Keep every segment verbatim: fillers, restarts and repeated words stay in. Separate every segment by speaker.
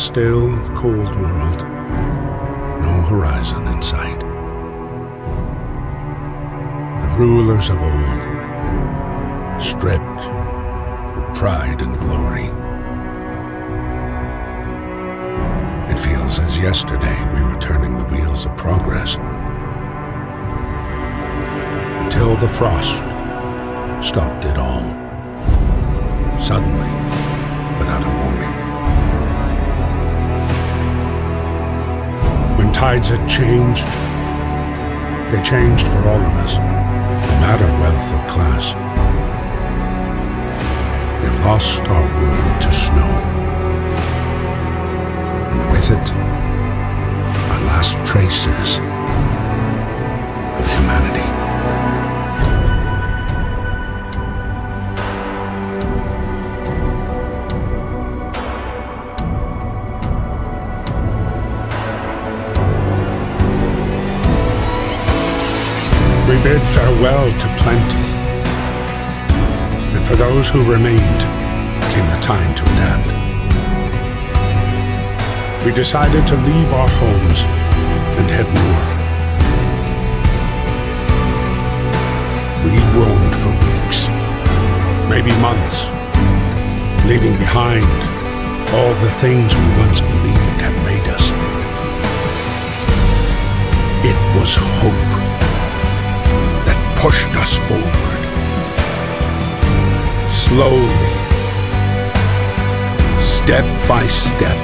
Speaker 1: still, cold world, no horizon in sight. The rulers of old, stripped of pride and glory. It feels as yesterday we were turning the wheels of progress, until the frost stopped it all, suddenly, without a warning. When tides had changed, they changed for all of us, no matter wealth or class. We've lost our world to snow, and with it, our last traces of humanity. We bid farewell to plenty, and for those who remained came the time to adapt. We decided to leave our homes and head north. We roamed for weeks, maybe months, leaving behind all the things we once believed had made us. It was hope pushed us forward, slowly, step by step.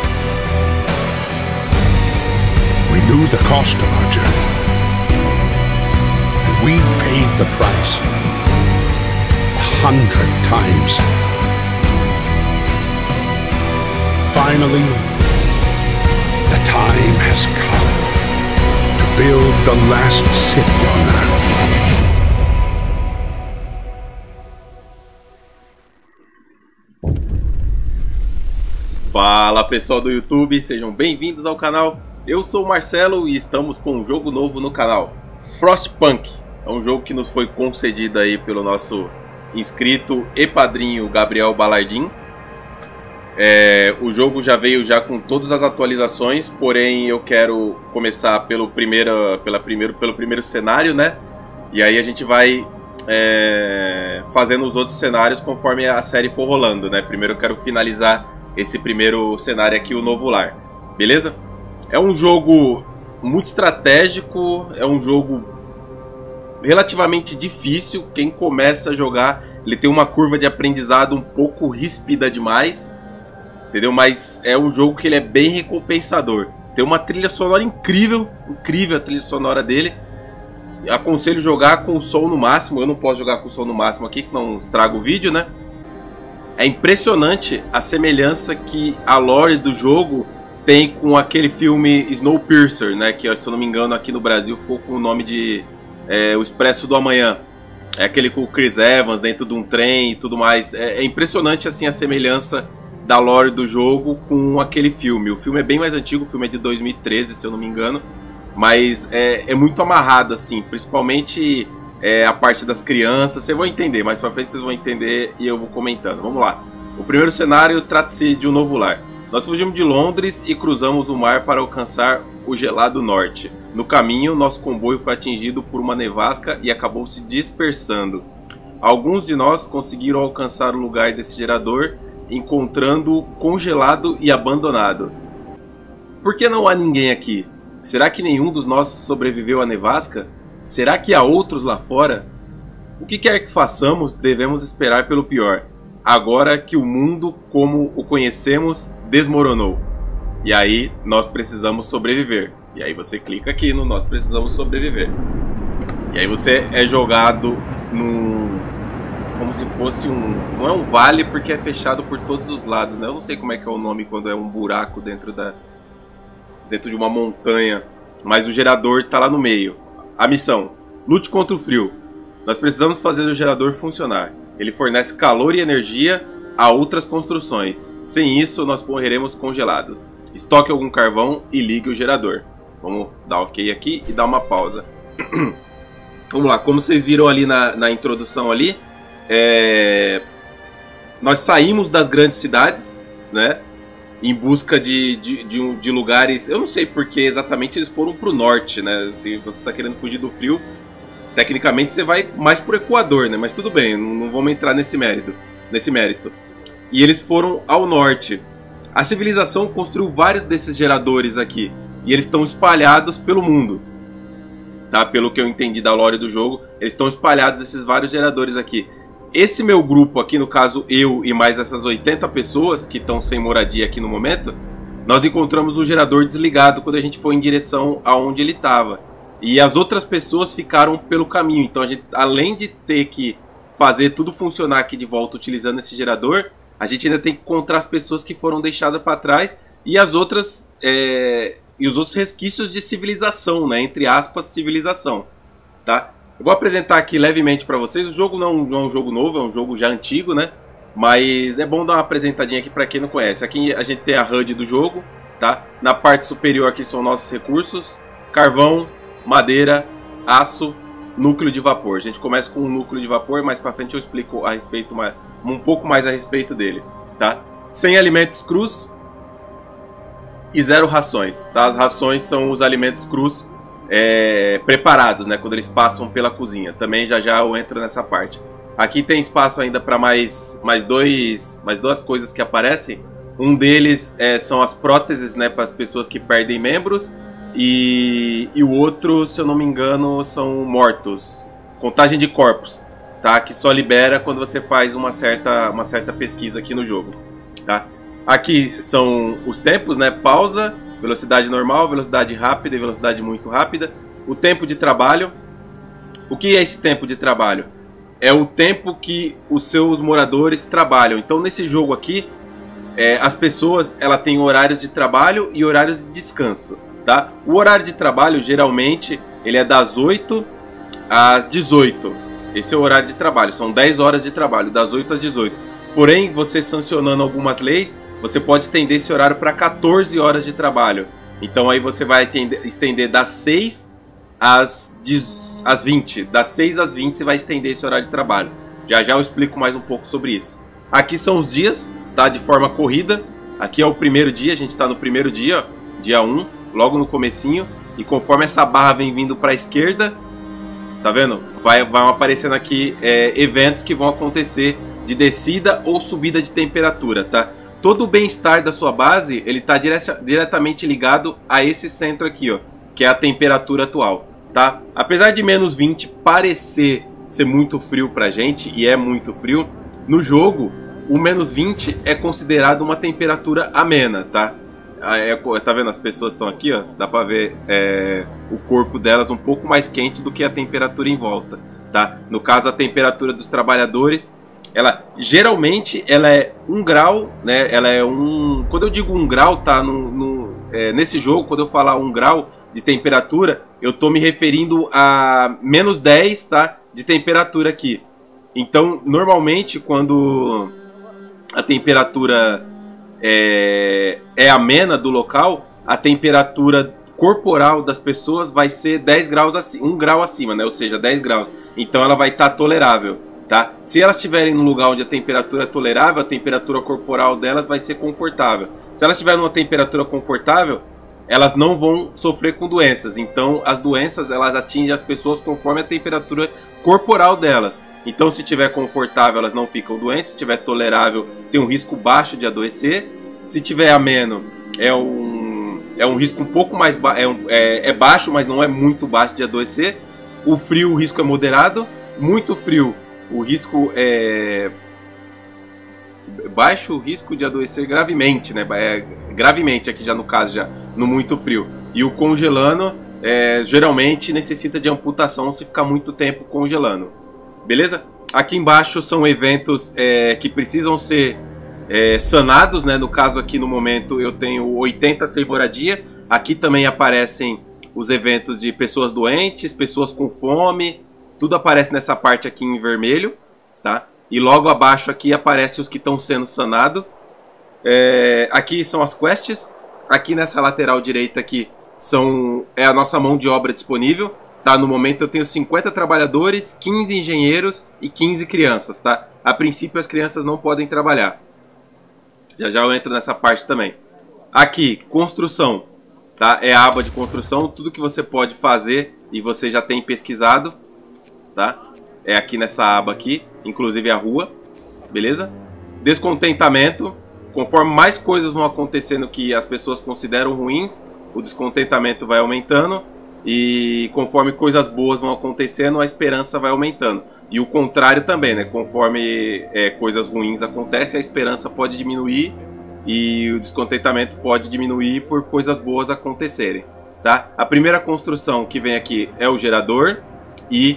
Speaker 1: We knew the cost of our journey, and we paid the price a hundred times. Finally, the time has come to build the last city on Earth.
Speaker 2: Fala pessoal do YouTube, sejam bem-vindos ao canal. Eu sou o Marcelo e estamos com um jogo novo no canal, Frostpunk. É um jogo que nos foi concedido aí pelo nosso inscrito e padrinho Gabriel Balardim. É, o jogo já veio já com todas as atualizações, porém eu quero começar pelo primeiro, pela primeiro, pelo primeiro cenário, né? E aí a gente vai é, fazendo os outros cenários conforme a série for rolando, né? Primeiro eu quero finalizar esse primeiro cenário aqui, o Novo Lar, beleza? É um jogo muito estratégico, é um jogo relativamente difícil. Quem começa a jogar, ele tem uma curva de aprendizado um pouco ríspida demais, entendeu? Mas é um jogo que ele é bem recompensador. Tem uma trilha sonora incrível, incrível a trilha sonora dele. Aconselho jogar com o som no máximo. Eu não posso jogar com o som no máximo aqui, senão estraga o vídeo, né? É impressionante a semelhança que a lore do jogo tem com aquele filme Snowpiercer, né? Que, se eu não me engano, aqui no Brasil ficou com o nome de é, O Expresso do Amanhã. É aquele com o Chris Evans dentro de um trem e tudo mais. É, é impressionante assim a semelhança da lore do jogo com aquele filme. O filme é bem mais antigo, o filme é de dois mil e treze, se eu não me engano. Mas é, é muito amarrado, assim, principalmente... É, a parte das crianças, vocês vão entender, mais pra frente vocês vão entender e eu vou comentando. Vamos lá. O primeiro cenário trata-se de um novo lar. Nós fugimos de Londres e cruzamos o mar para alcançar o gelado norte. No caminho, nosso comboio foi atingido por uma nevasca e acabou se dispersando. Alguns de nós conseguiram alcançar o lugar desse gerador, encontrando-o congelado e abandonado. Por que não há ninguém aqui? Será que nenhum dos nossos sobreviveu à nevasca? Será que há outros lá fora? O que quer que façamos, devemos esperar pelo pior, agora que o mundo como o conhecemos desmoronou. E aí nós precisamos sobreviver. E aí você clica aqui no nós precisamos sobreviver. E aí você é jogado num... como se fosse um... não é um vale porque é fechado por todos os lados, né? Eu não sei como é que é o nome quando é um buraco dentro da... dentro de uma montanha. Mas o gerador está lá no meio. A missão: lute contra o frio. Nós precisamos fazer o gerador funcionar. Ele fornece calor e energia a outras construções. Sem isso, nós morreremos congelados. Estoque algum carvão e ligue o gerador. Vamos dar ok aqui e dar uma pausa. Vamos lá, como vocês viram ali na, na introdução ali, é... nós saímos das grandes cidades, né? em busca de, de, de, de lugares... Eu não sei porque exatamente eles foram pro norte, né? Se você está querendo fugir do frio, tecnicamente você vai mais pro Equador, né? Mas tudo bem, não, não vamos entrar nesse mérito, nesse mérito. E eles foram ao norte. A civilização construiu vários desses geradores aqui. E eles estão espalhados pelo mundo. Tá? Pelo que eu entendi da lore do jogo, eles estão espalhados esses vários geradores aqui. Esse meu grupo aqui, no caso eu e mais essas oitenta pessoas que estão sem moradia aqui no momento, nós encontramos o gerador desligado quando a gente foi em direção aonde ele estava. E as outras pessoas ficaram pelo caminho. Então a gente, além de ter que fazer tudo funcionar aqui de volta utilizando esse gerador, a gente ainda tem que encontrar as pessoas que foram deixadas para trás e as outras é, e os outros resquícios de civilização, né? Entre aspas, civilização, tá? Eu vou apresentar aqui levemente para vocês. O jogo não, não é um jogo novo, é um jogo já antigo, né? Mas é bom dar uma apresentadinha aqui para quem não conhece. Aqui a gente tem a H U D do jogo, tá? Na parte superior aqui são nossos recursos: carvão, madeira, aço, núcleo de vapor. A gente começa com um núcleo de vapor, mais para frente eu explico a respeito mais, um pouco mais a respeito dele, tá? cem alimentos crus e zero rações, tá? As rações são os alimentos crus É, preparados, né, quando eles passam pela cozinha. Também já já eu entro nessa parte. Aqui tem espaço ainda para mais, mais, dois, mais duas coisas que aparecem. Um deles é, são as próteses, né, para as pessoas que perdem membros. E, e o outro, se eu não me engano, são mortos. Contagem de corpos, tá? Que só libera quando você faz uma certa, uma certa pesquisa aqui no jogo, tá? Aqui são os tempos, né? Pausa, velocidade normal, velocidade rápida e velocidade muito rápida. O tempo de trabalho. O que é esse tempo de trabalho? É o tempo que os seus moradores trabalham. Então nesse jogo aqui, é, as pessoas ela tem horários de trabalho e horários de descanso, tá? O horário de trabalho geralmente ele é das oito às dezoito. Esse é o horário de trabalho. São dez horas de trabalho, das oito às dezoito. Porém, você sancionando algumas leis, você pode estender esse horário para quatorze horas de trabalho. Então aí você vai estender das seis às vinte. Das seis às vinte você vai estender esse horário de trabalho. Já já eu explico mais um pouco sobre isso. Aqui são os dias, tá? De forma corrida. Aqui é o primeiro dia, a gente está no primeiro dia, ó, dia um, logo no comecinho. E conforme essa barra vem vindo para a esquerda, tá vendo? Vai, vai aparecendo aqui é, eventos que vão acontecer de descida ou subida de temperatura, tá? Todo o bem-estar da sua base, ele está dire diretamente ligado a esse centro aqui, ó, que é a temperatura atual, tá? Apesar de menos vinte parecer ser muito frio pra gente, e é muito frio, no jogo, o menos vinte é considerado uma temperatura amena, tá? É, tá vendo? As pessoas estão aqui, ó, dá pra ver é, o corpo delas um pouco mais quente do que a temperatura em volta, tá? No caso, a temperatura dos trabalhadores, ela geralmente ela é um grau, né? Ela é um. Quando eu digo um grau, tá? No, no, é, nesse jogo, quando eu falar um grau de temperatura, eu tô me referindo a menos dez, tá? De temperatura aqui. Então, normalmente, quando a temperatura é, é amena do local, a temperatura corporal das pessoas vai ser dez graus acima, um grau acima, né? Ou seja, dez graus. Então, ela vai estar tá tolerável. Tá? Se elas estiverem num lugar onde a temperatura é tolerável, a temperatura corporal delas vai ser confortável. Se elas estiverem numa temperatura confortável, elas não vão sofrer com doenças. Então as doenças elas atingem as pessoas conforme a temperatura corporal delas. Então se estiver confortável, elas não ficam doentes. Se estiver tolerável, tem um risco baixo de adoecer. Se estiver ameno, é um, é um risco um pouco mais ba é, um, é, é baixo, mas não é muito baixo de adoecer. O frio, o risco é moderado. Muito frio, o risco é baixo, o risco de adoecer gravemente, né? É, gravemente aqui já no caso, já no muito frio. E o congelando, é, geralmente necessita de amputação se ficar muito tempo congelando. Beleza? Aqui embaixo são eventos é, que precisam ser é, sanados, né? No caso aqui no momento eu tenho oitenta sem moradia. Aqui também aparecem os eventos de pessoas doentes, pessoas com fome. Tudo aparece nessa parte aqui em vermelho, tá? E logo abaixo aqui aparecem os que estão sendo sanados. É, aqui são as quests. Aqui nessa lateral direita aqui são, é a nossa mão de obra disponível. Tá? No momento eu tenho cinquenta trabalhadores, quinze engenheiros e quinze crianças. Tá? A princípio as crianças não podem trabalhar. Já já eu entro nessa parte também. Aqui, construção, tá? É a aba de construção, tudo que você pode fazer e você já tem pesquisado, tá? É aqui nessa aba aqui, inclusive a rua, beleza? Descontentamento, conforme mais coisas vão acontecendo que as pessoas consideram ruins, o descontentamento vai aumentando, e conforme coisas boas vão acontecendo, a esperança vai aumentando. E o contrário também, né? Conforme é, coisas ruins acontecem, a esperança pode diminuir e o descontentamento pode diminuir por coisas boas acontecerem, tá? A primeira construção que vem aqui é o gerador e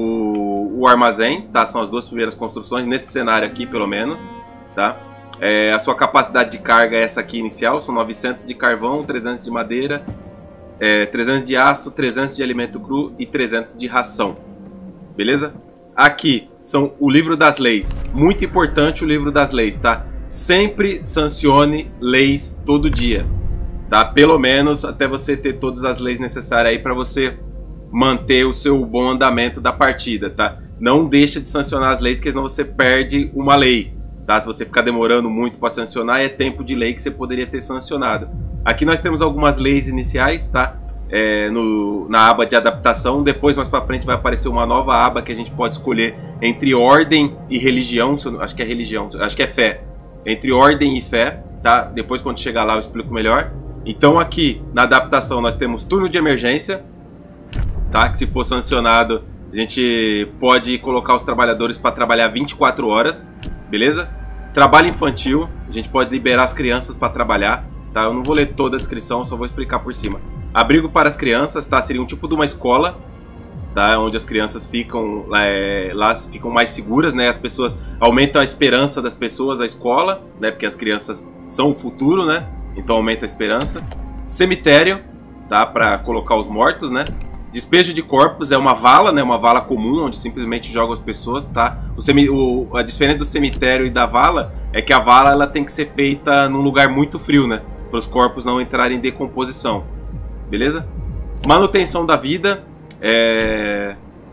Speaker 2: o, o armazém, tá? São as duas primeiras construções nesse cenário aqui, pelo menos, tá? É, a sua capacidade de carga é essa aqui inicial, são novecentos de carvão, trezentos de madeira, é, trezentos de aço, trezentos de alimento cru e trezentos de ração, beleza? Aqui são o livro das leis, muito importante o livro das leis, tá? Sempre sancione leis todo dia, tá? Pelo menos até você ter todas as leis necessárias aí para você manter o seu bom andamento da partida, tá? Não deixa de sancionar as leis, porque senão você perde uma lei, tá? Se você ficar demorando muito para sancionar, é tempo de lei que você poderia ter sancionado. Aqui nós temos algumas leis iniciais, tá? É, no, na aba de adaptação. Depois, mais para frente, vai aparecer uma nova aba que a gente pode escolher entre ordem e religião. Acho que é religião, acho que é fé. Entre ordem e fé, tá? Depois, quando chegar lá, eu explico melhor. Então, aqui na adaptação, nós temos turno de emergência, tá? Que se for sancionado, a gente pode colocar os trabalhadores para trabalhar vinte e quatro horas, beleza? Trabalho infantil, a gente pode liberar as crianças para trabalhar, tá? Eu não vou ler toda a descrição, só vou explicar por cima. Abrigo para as crianças, tá? Seria um tipo de uma escola, tá? Onde as crianças ficam é, lá ficam mais seguras, né? As pessoas aumentam a esperança das pessoas à escola, né? Porque as crianças são o futuro, né? Então aumenta a esperança. Cemitério, tá? Para colocar os mortos, né? Despejo de corpos é uma vala, né? Uma vala comum onde simplesmente jogam as pessoas, tá? O semi, o, a diferença do cemitério e da vala é que a vala ela tem que ser feita num lugar muito frio, né? Para os corpos não entrarem em decomposição, beleza? Manutenção da vida. É,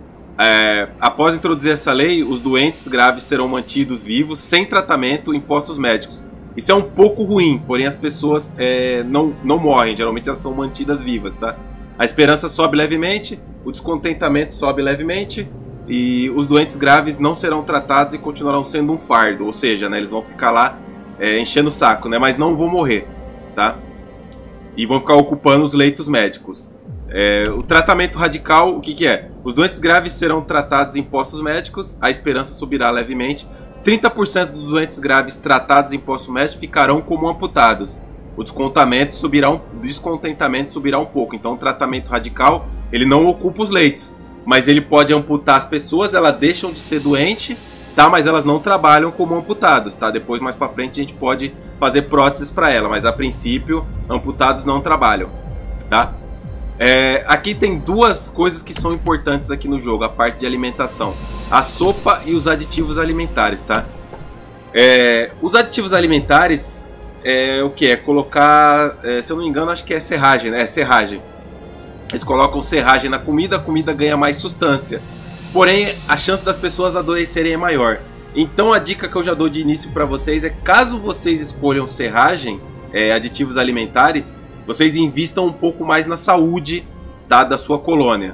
Speaker 2: é, após introduzir essa lei, os doentes graves serão mantidos vivos sem tratamento em postos médicos. Isso é um pouco ruim, porém as pessoas é, não, não morrem, geralmente elas são mantidas vivas, tá? A esperança sobe levemente, o descontentamento sobe levemente e os doentes graves não serão tratados e continuarão sendo um fardo, ou seja, né, eles vão ficar lá é, enchendo o saco, né, mas não vão morrer, tá? E vão ficar ocupando os leitos médicos. É, o tratamento radical, o que, que é? Os doentes graves serão tratados em postos médicos, a esperança subirá levemente. trinta por cento dos doentes graves tratados em postos médicos ficarão como amputados. O descontentamento subirá um, descontentamento subirá um pouco. Então o tratamento radical, ele não ocupa os leitos, mas ele pode amputar as pessoas, elas deixam de ser doentes, tá? Mas elas não trabalham como amputados, tá? Depois, mais pra frente, a gente pode fazer próteses para ela, mas a princípio, amputados não trabalham, tá? É, aqui tem duas coisas que são importantes aqui no jogo, a parte de alimentação. A sopa e os aditivos alimentares, tá? É, os aditivos alimentares é o que? É colocar, é, se eu não me engano, acho que é serragem, né? É serragem. Eles colocam serragem na comida, a comida ganha mais substância. Porém, a chance das pessoas adoecerem é maior. Então a dica que eu já dou de início para vocês é, caso vocês escolham serragem, é, aditivos alimentares, vocês invistam um pouco mais na saúde, tá, da sua colônia,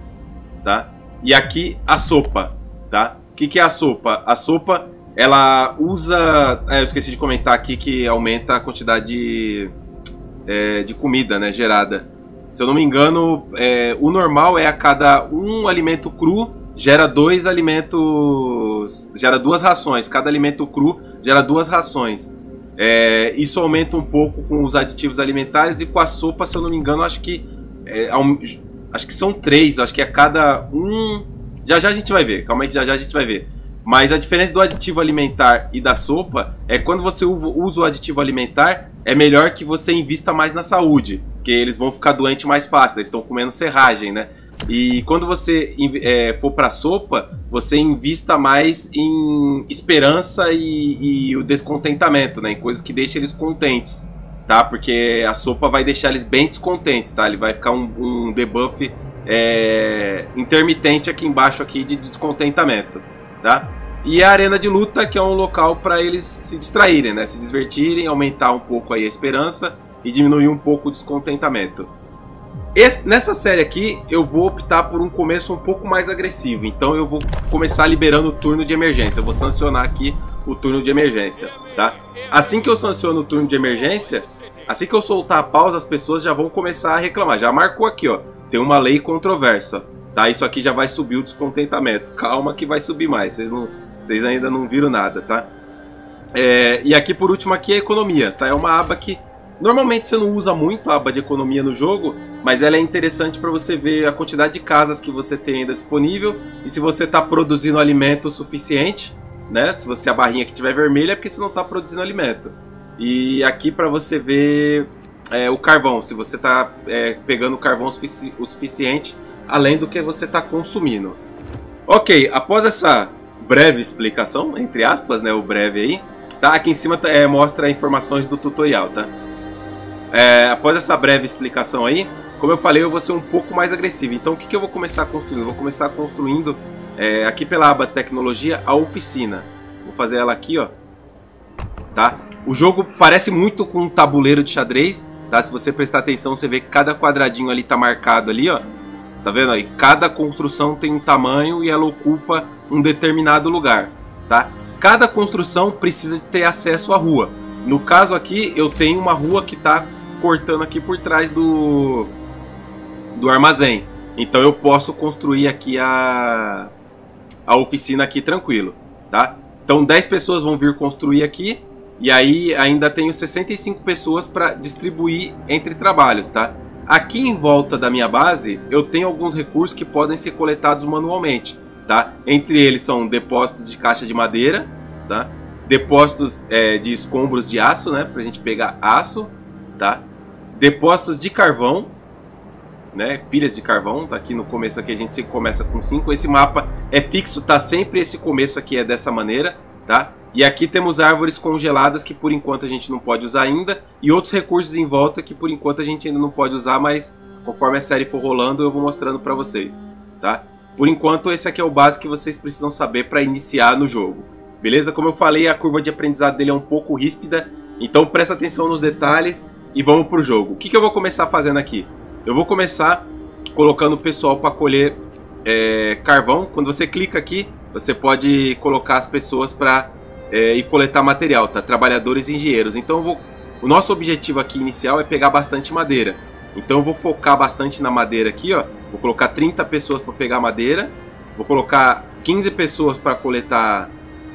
Speaker 2: tá? E aqui a sopa, tá? O que, que é a sopa? A sopa, ela usa... É, eu esqueci de comentar aqui que aumenta a quantidade de, é, de comida, né, gerada. Se eu não me engano, é, o normal é a cada um alimento cru gera dois alimentos... Gera duas rações. Cada alimento cru gera duas rações. É, isso aumenta um pouco com os aditivos alimentares e com a sopa, se eu não me engano, acho que é, acho que são três, acho que a cada um, já já a gente vai ver, calma aí que já já a gente vai ver. Mas a diferença do aditivo alimentar e da sopa é que quando você usa o aditivo alimentar, é melhor que você invista mais na saúde, porque eles vão ficar doentes mais fácil, eles estão comendo serragem, né? E quando você é, for para sopa, você invista mais em esperança e, e o descontentamento, né? Em coisas que deixam eles contentes, tá? Porque a sopa vai deixar eles bem descontentes, tá? Ele vai ficar um, um debuff é, intermitente aqui embaixo aqui de descontentamento, tá? E a arena de luta, que é um local para eles se distraírem, né? Se divertirem, aumentar um pouco aí a esperança e diminuir um pouco o descontentamento. Esse, nessa série aqui eu vou optar por um começo um pouco mais agressivo, então eu vou começar liberando o turno de emergência. Eu vou sancionar aqui o turno de emergência, tá? Assim que eu sanciono o turno de emergência, assim que eu soltar a pausa, as pessoas já vão começar a reclamar. Já marcou aqui, ó, tem uma lei controversa, tá? Isso aqui já vai subir o descontentamento. Calma que vai subir mais, vocês, não, vocês ainda não viram nada, tá? É, e aqui por último aqui é a economia, tá? É uma aba que normalmente você não usa muito a aba de economia no jogo, mas ela é interessante para você ver a quantidade de casas que você tem ainda disponível e se você está produzindo alimento o suficiente, né? Se você a barrinha que tiver vermelha é porque você não está produzindo alimento. E aqui para você ver é, o carvão, se você está é, pegando carvão o, sufici o suficiente além do que você está consumindo. Ok, após essa breve explicação, entre aspas, né, o breve aí, tá? Aqui em cima é, mostra informações do tutorial, tá? É, após essa breve explicação aí, como eu falei, eu vou ser um pouco mais agressivo. Então o que, que eu vou começar construindo? Eu vou começar construindo é, aqui pela aba tecnologia a oficina. Vou fazer ela aqui, ó. Tá? O jogo parece muito com um tabuleiro de xadrez, tá? Se você prestar atenção, você vê que cada quadradinho ali tá marcado ali, ó. Tá vendo aí? Cada construção tem um tamanho e ela ocupa um determinado lugar, tá? Cada construção precisa de ter acesso à rua. No caso aqui, eu tenho uma rua que tá cortando aqui por trás do, do armazém. Então eu posso construir aqui a, a oficina aqui tranquilo, tá? Então dez pessoas vão vir construir aqui. E aí ainda tenho sessenta e cinco pessoas para distribuir entre trabalhos, tá? Aqui em volta da minha base eu tenho alguns recursos que podem ser coletados manualmente, tá? Entre eles são depósitos de caixa de madeira, tá? Depósitos é, de escombros de aço, né? Pra gente pegar aço, tá? Depósitos de carvão, né? Pilhas de carvão. Aqui no começo aqui a gente começa com cinco. Esse mapa é fixo, tá? Sempre esse começo aqui é dessa maneira, tá? E aqui temos árvores congeladas que por enquanto a gente não pode usar ainda. E outros recursos em volta que por enquanto a gente ainda não pode usar, mas conforme a série for rolando eu vou mostrando pra vocês, tá? Por enquanto esse aqui é o básico que vocês precisam saber para iniciar no jogo. Beleza? Como eu falei, a curva de aprendizado dele é um pouco ríspida, então presta atenção nos detalhes e vamos pro jogo. O que, que eu vou começar fazendo aqui? Eu vou começar colocando o pessoal para colher é, carvão. Quando você clica aqui, você pode colocar as pessoas para é, ir coletar material, tá? Trabalhadores e engenheiros. Então eu vou, o nosso objetivo aqui inicial é pegar bastante madeira. Então eu vou focar bastante na madeira aqui, ó. Vou colocar trinta pessoas para pegar madeira. Vou colocar quinze pessoas para coletar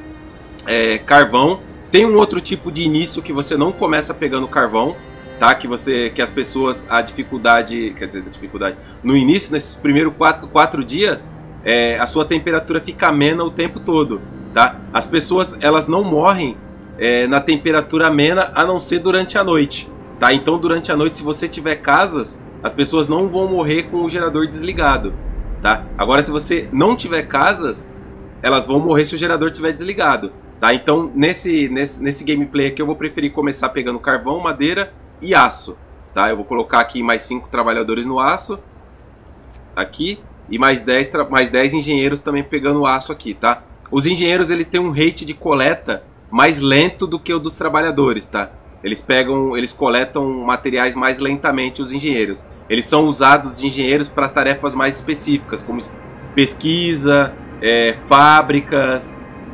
Speaker 2: É, carvão. Tem um outro tipo de início que você não começa pegando carvão, tá? Que você, que as pessoas, a dificuldade, quer dizer, a dificuldade, no início, nesses primeiros quatro, quatro dias, é, a sua temperatura fica amena o tempo todo, tá? As pessoas, elas não morrem é, na temperatura amena, a não ser durante a noite, tá? Então, durante a noite, se você tiver casas, as pessoas não vão morrer com o gerador desligado, tá? Agora, se você não tiver casas, elas vão morrer se o gerador estiver desligado. Tá, então nesse, nesse, nesse gameplay aqui eu vou preferir começar pegando carvão, madeira e aço. Tá? Eu vou colocar aqui mais cinco trabalhadores no aço. Aqui. E mais dez, mais dez engenheiros também pegando aço aqui. Tá? Os engenheiros ele tem um rate de coleta mais lento do que o dos trabalhadores. Tá? Eles, pegam, eles coletam materiais mais lentamente, os engenheiros. Eles são usados de engenheiros para tarefas mais específicas, como pesquisa, é, fábricas...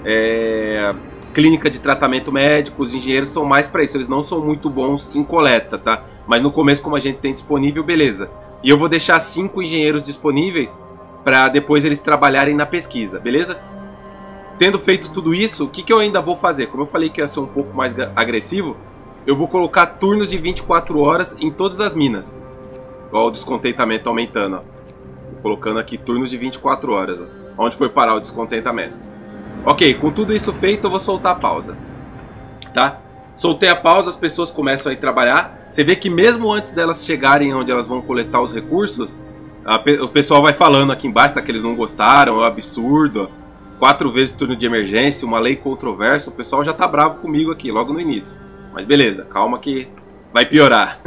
Speaker 2: É, clínica de tratamento médico. Os engenheiros são mais para isso, eles não são muito bons em coleta, tá? Mas no começo, como a gente tem disponível, beleza. E eu vou deixar cinco engenheiros disponíveis para depois eles trabalharem na pesquisa, beleza? Tendo feito tudo isso, o que, que eu ainda vou fazer? Como eu falei que ia ser um pouco mais agressivo, eu vou colocar turnos de vinte e quatro horas em todas as minas. Olha o descontentamento aumentando, ó. Vou colocando aqui turnos de vinte e quatro horas, ó. Onde foi parar o descontentamento? Ok, com tudo isso feito, eu vou soltar a pausa, tá? Soltei a pausa, as pessoas começam a ir trabalhar. Você vê que mesmo antes delas chegarem onde elas vão coletar os recursos, a, o pessoal vai falando aqui embaixo, tá, que eles não gostaram, é um absurdo. Quatro vezes turno de emergência, uma lei controversa. O pessoal já tá bravo comigo aqui, logo no início. Mas beleza, calma que vai piorar.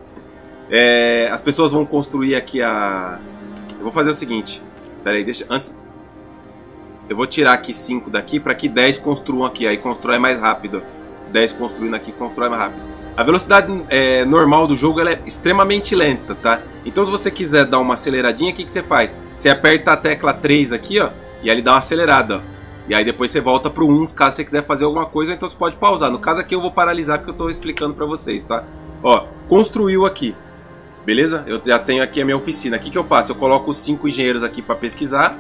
Speaker 2: é, as pessoas vão construir aqui a... Eu vou fazer o seguinte, pera aí, deixa... Antes... Eu vou tirar aqui cinco daqui para que dez construam aqui. Aí constrói mais rápido. dez construindo aqui, constrói mais rápido. A velocidade é, normal do jogo ela é extremamente lenta, tá? Então se você quiser dar uma aceleradinha, o que, que você faz? Você aperta a tecla três aqui, ó, e aí ele dá uma acelerada, ó. E aí depois você volta pro um, caso você quiser fazer alguma coisa, então você pode pausar. No caso aqui eu vou paralisar porque eu tô explicando pra vocês, tá? Ó, construiu aqui, beleza? Eu já tenho aqui a minha oficina. O que, que eu faço? Eu coloco os cinco engenheiros aqui pra pesquisar.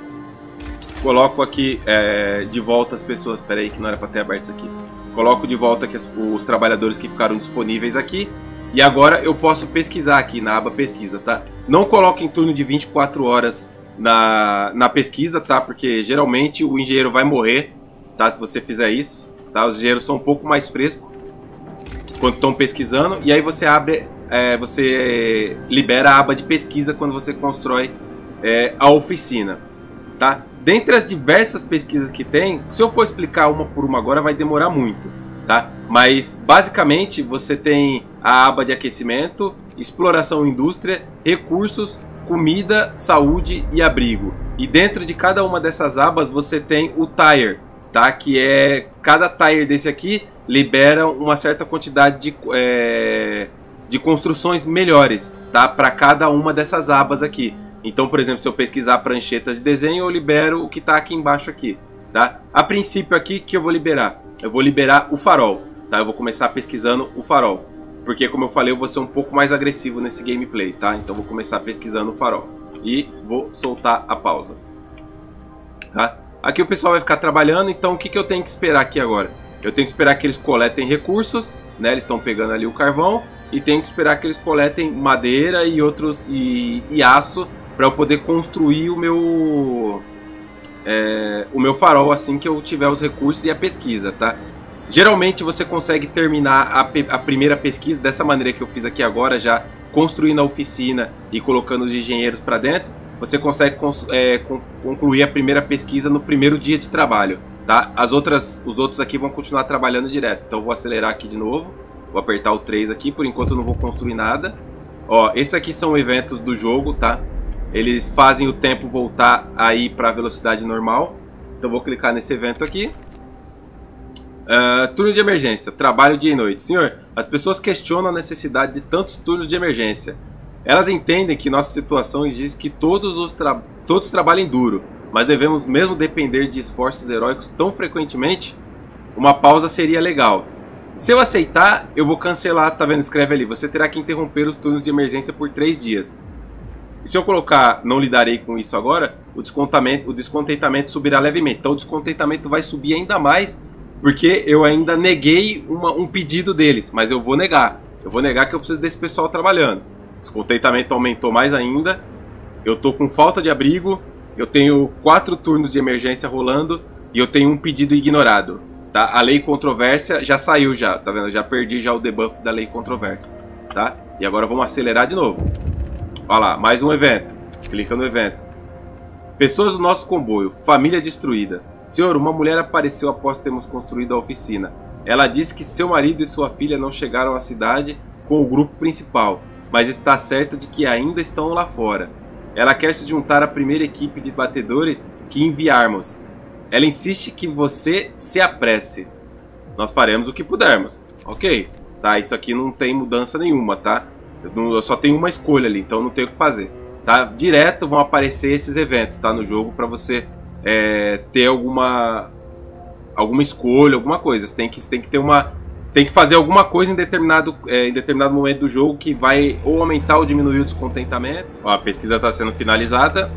Speaker 2: Coloco aqui é, de volta as pessoas... Pera aí que não era pra ter aberto isso aqui. Coloco de volta aqui as, os trabalhadores que ficaram disponíveis aqui. E agora eu posso pesquisar aqui na aba pesquisa, tá? Não coloque em turno de vinte e quatro horas na, na pesquisa, tá? Porque geralmente o engenheiro vai morrer, tá? Se você fizer isso, tá? Os engenheiros são um pouco mais frescos quando estão pesquisando. E aí você abre... É, você libera a aba de pesquisa quando você constrói é, a oficina, tá? Dentre as diversas pesquisas que tem, se eu for explicar uma por uma agora vai demorar muito, tá? Mas basicamente você tem a aba de aquecimento, exploração e indústria, recursos, comida, saúde e abrigo. E dentro de cada uma dessas abas você tem o tire, tá? Que é cada tire desse aqui libera uma certa quantidade de, é, de construções melhores, tá? Para cada uma dessas abas aqui. Então, por exemplo, se eu pesquisar pranchetas de desenho, eu libero o que está aqui embaixo aqui, tá? A princípio aqui, que eu vou liberar? Eu vou liberar o farol, tá? Eu vou começar pesquisando o farol. Porque, como eu falei, eu vou ser um pouco mais agressivo nesse gameplay, tá? Então, eu vou começar pesquisando o farol. E vou soltar a pausa, tá? Aqui o pessoal vai ficar trabalhando, então o que, que eu tenho que esperar aqui agora? Eu tenho que esperar que eles coletem recursos, né? Eles estão pegando ali o carvão. E tenho que esperar que eles coletem madeira e outros e, e aço para eu poder construir o meu é, o meu farol assim que eu tiver os recursos e a pesquisa, tá? Geralmente você consegue terminar a, a primeira pesquisa dessa maneira que eu fiz aqui agora, já construindo a oficina e colocando os engenheiros para dentro. Você consegue é, concluir a primeira pesquisa no primeiro dia de trabalho, tá? As outras, os outros aqui vão continuar trabalhando direto. Então eu vou acelerar aqui de novo. Vou apertar o três aqui, por enquanto eu não vou construir nada. Ó, esses aqui são eventos do jogo, tá? Eles fazem o tempo voltar aí para a velocidade normal. Então vou clicar nesse evento aqui. Uh, turno de emergência, trabalho dia e noite. Senhor, as pessoas questionam a necessidade de tantos turnos de emergência. Elas entendem que nossa situação exige que todos, os tra todos trabalhem duro, mas devemos mesmo depender de esforços heróicos tão frequentemente? Uma pausa seria legal. Se eu aceitar, eu vou cancelar, tá vendo? Escreve ali, você terá que interromper os turnos de emergência por três dias. E se eu colocar, não lidarei com isso agora, o descontamento, o descontentamento subirá levemente. Então o descontentamento vai subir ainda mais, porque eu ainda neguei uma, um pedido deles, mas eu vou negar. Eu vou negar que eu preciso desse pessoal trabalhando. O descontentamento aumentou mais ainda, eu tô com falta de abrigo, eu tenho quatro turnos de emergência rolando e eu tenho um pedido ignorado. Tá? A lei controvérsia já saiu já, tá vendo? Eu já perdi já o debuff da lei controvérsia, tá? E agora vamos acelerar de novo. Olha lá, mais um evento. Clica no evento. Pessoas do nosso comboio, família destruída. Senhor, uma mulher apareceu após termos construído a oficina. Ela disse que seu marido e sua filha não chegaram à cidade com o grupo principal, mas está certa de que ainda estão lá fora. Ela quer se juntar à primeira equipe de batedores que enviarmos. Ela insiste que você se apresse. Nós faremos o que pudermos. Ok. Tá, isso aqui não tem mudança nenhuma, tá? Eu, não, eu só tenho uma escolha ali, então não tenho o que fazer. Tá? Direto vão aparecer esses eventos, tá? No jogo pra você é, ter alguma alguma escolha, alguma coisa. Você tem que, você tem que ter uma... Tem que fazer alguma coisa em determinado, é, em determinado momento do jogo que vai ou aumentar ou diminuir o descontentamento. Ó, a pesquisa está sendo finalizada.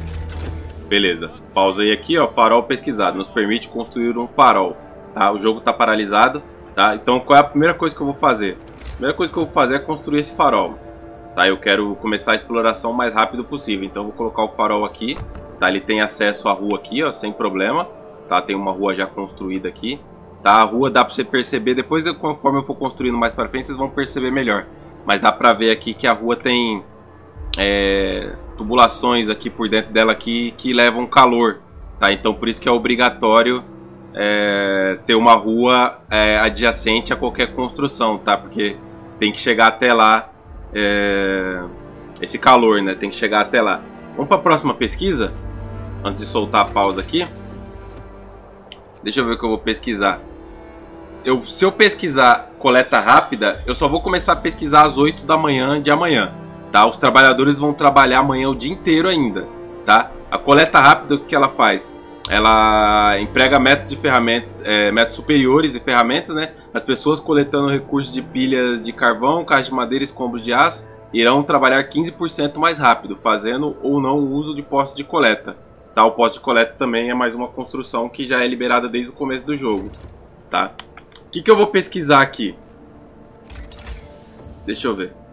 Speaker 2: Beleza, pausei aqui, ó, farol pesquisado, nos permite construir um farol, tá? O jogo está paralisado, tá? Então qual é a primeira coisa que eu vou fazer? A primeira coisa que eu vou fazer é construir esse farol, tá? Eu quero começar a exploração o mais rápido possível, então eu vou colocar o farol aqui, tá? Ele tem acesso à rua aqui, ó, sem problema, tá? Tem uma rua já construída aqui, tá? A rua dá para você perceber, depois conforme eu for construindo mais para frente, vocês vão perceber melhor, mas dá para ver aqui que a rua tem... É, tubulações aqui por dentro dela aqui que levam calor, tá? Então por isso que é obrigatório é, ter uma rua é, adjacente a qualquer construção, tá? Porque tem que chegar até lá é, esse calor, né? Tem que chegar até lá. Vamos para a próxima pesquisa? Antes de soltar a pausa aqui. Deixa eu ver o que eu vou pesquisar. eu, se eu pesquisar coleta rápida, eu só vou começar a pesquisar às oito da manhã de amanhã, tá? Os trabalhadores vão trabalhar amanhã o dia inteiro ainda, tá? A coleta rápida, o que ela faz? Ela emprega métodos de ferramenta, é, métodos superiores e ferramentas, né? As pessoas coletando recursos de pilhas de carvão, caixas de madeira e escombros de aço irão trabalhar quinze por cento mais rápido, fazendo ou não o uso de posto de coleta. Tá? O posto de coleta também é mais uma construção que já é liberada desde o começo do jogo. Tá? O que, que eu vou pesquisar aqui? Deixa eu ver.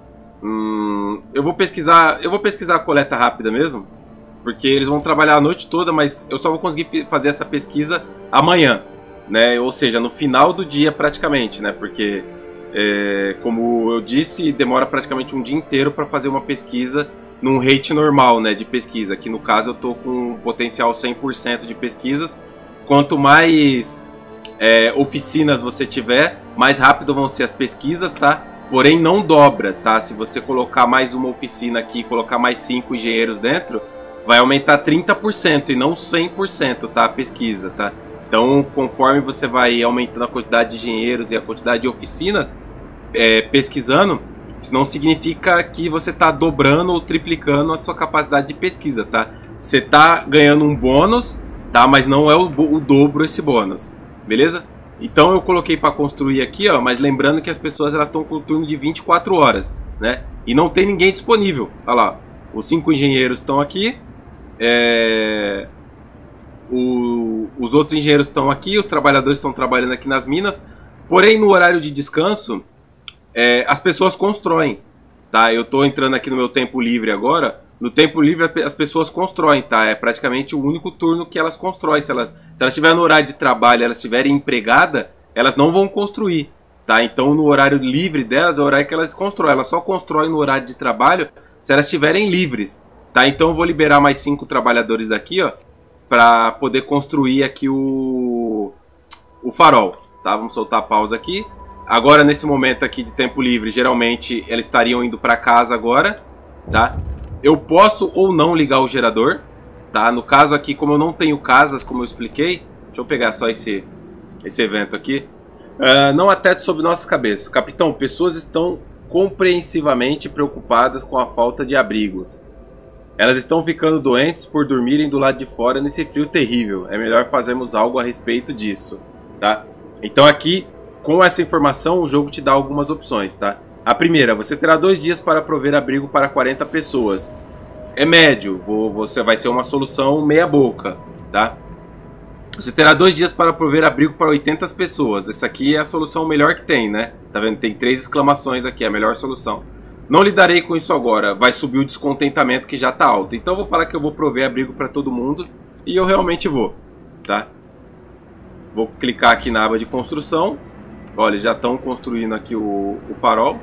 Speaker 2: Hum, eu vou pesquisar. Eu vou pesquisar a coleta rápida mesmo. Porque eles vão trabalhar a noite toda, mas eu só vou conseguir fazer essa pesquisa amanhã, né? Ou seja, no final do dia praticamente, né? Porque, é, como eu disse, demora praticamente um dia inteiro para fazer uma pesquisa num rate normal, né? De pesquisa. Aqui no caso eu tô com um potencial cem por cento de pesquisas. Quanto mais é, oficinas você tiver, mais rápido vão ser as pesquisas, tá? Porém não dobra, tá? Se você colocar mais uma oficina aqui, colocar mais cinco engenheiros dentro, vai aumentar trinta por cento e não cem por cento, tá? A pesquisa, tá? Então, conforme você vai aumentando a quantidade de engenheiros e a quantidade de oficinas é, pesquisando, isso não significa que você está dobrando ou triplicando a sua capacidade de pesquisa, tá? Você está ganhando um bônus, tá? Mas não é o, o dobro esse bônus, beleza? Então eu coloquei para construir aqui, ó, mas lembrando que as pessoas elas estão com um turno de vinte e quatro horas, né? E não tem ninguém disponível. Olha lá, os cinco engenheiros estão aqui. É... O... Os outros engenheiros estão aqui, os trabalhadores estão trabalhando aqui nas minas. Porém, no horário de descanso, é... as pessoas constroem, tá? Eu estou entrando aqui no meu tempo livre agora. No tempo livre, as pessoas constroem, tá? É praticamente o único turno que elas constroem. Se elas, se elas estiverem no horário de trabalho, elas estiverem empregadas, elas não vão construir, tá? Então, no horário livre delas, é o horário que elas constroem. Elas só constroem no horário de trabalho se elas estiverem livres. Tá, então eu vou liberar mais cinco trabalhadores daqui, ó, para poder construir aqui o, o farol, tá? Vamos soltar a pausa aqui. Agora, nesse momento aqui de tempo livre, geralmente eles estariam indo para casa agora, tá? Eu posso ou não ligar o gerador, tá? No caso aqui, como eu não tenho casas, como eu expliquei, deixa eu pegar só esse, esse evento aqui. Uh, não há teto sobre nossas cabeças. Capitão, pessoas estão compreensivamente preocupadas com a falta de abrigos. Elas estão ficando doentes por dormirem do lado de fora nesse frio terrível. É melhor fazermos algo a respeito disso, tá? Então aqui, com essa informação, o jogo te dá algumas opções, tá? A primeira, você terá dois dias para prover abrigo para quarenta pessoas. É médio, você vai ser uma solução meia boca, tá? Você terá dois dias para prover abrigo para oitenta pessoas. Essa aqui é a solução melhor que tem, né? Tá vendo? Tem três exclamações aqui, a melhor solução. Não lidarei com isso agora, vai subir o descontentamento que já está alto. Então eu vou falar que eu vou prover abrigo para todo mundo e eu realmente vou, tá? Vou clicar aqui na aba de construção. Olha, já estão construindo aqui o, o farol.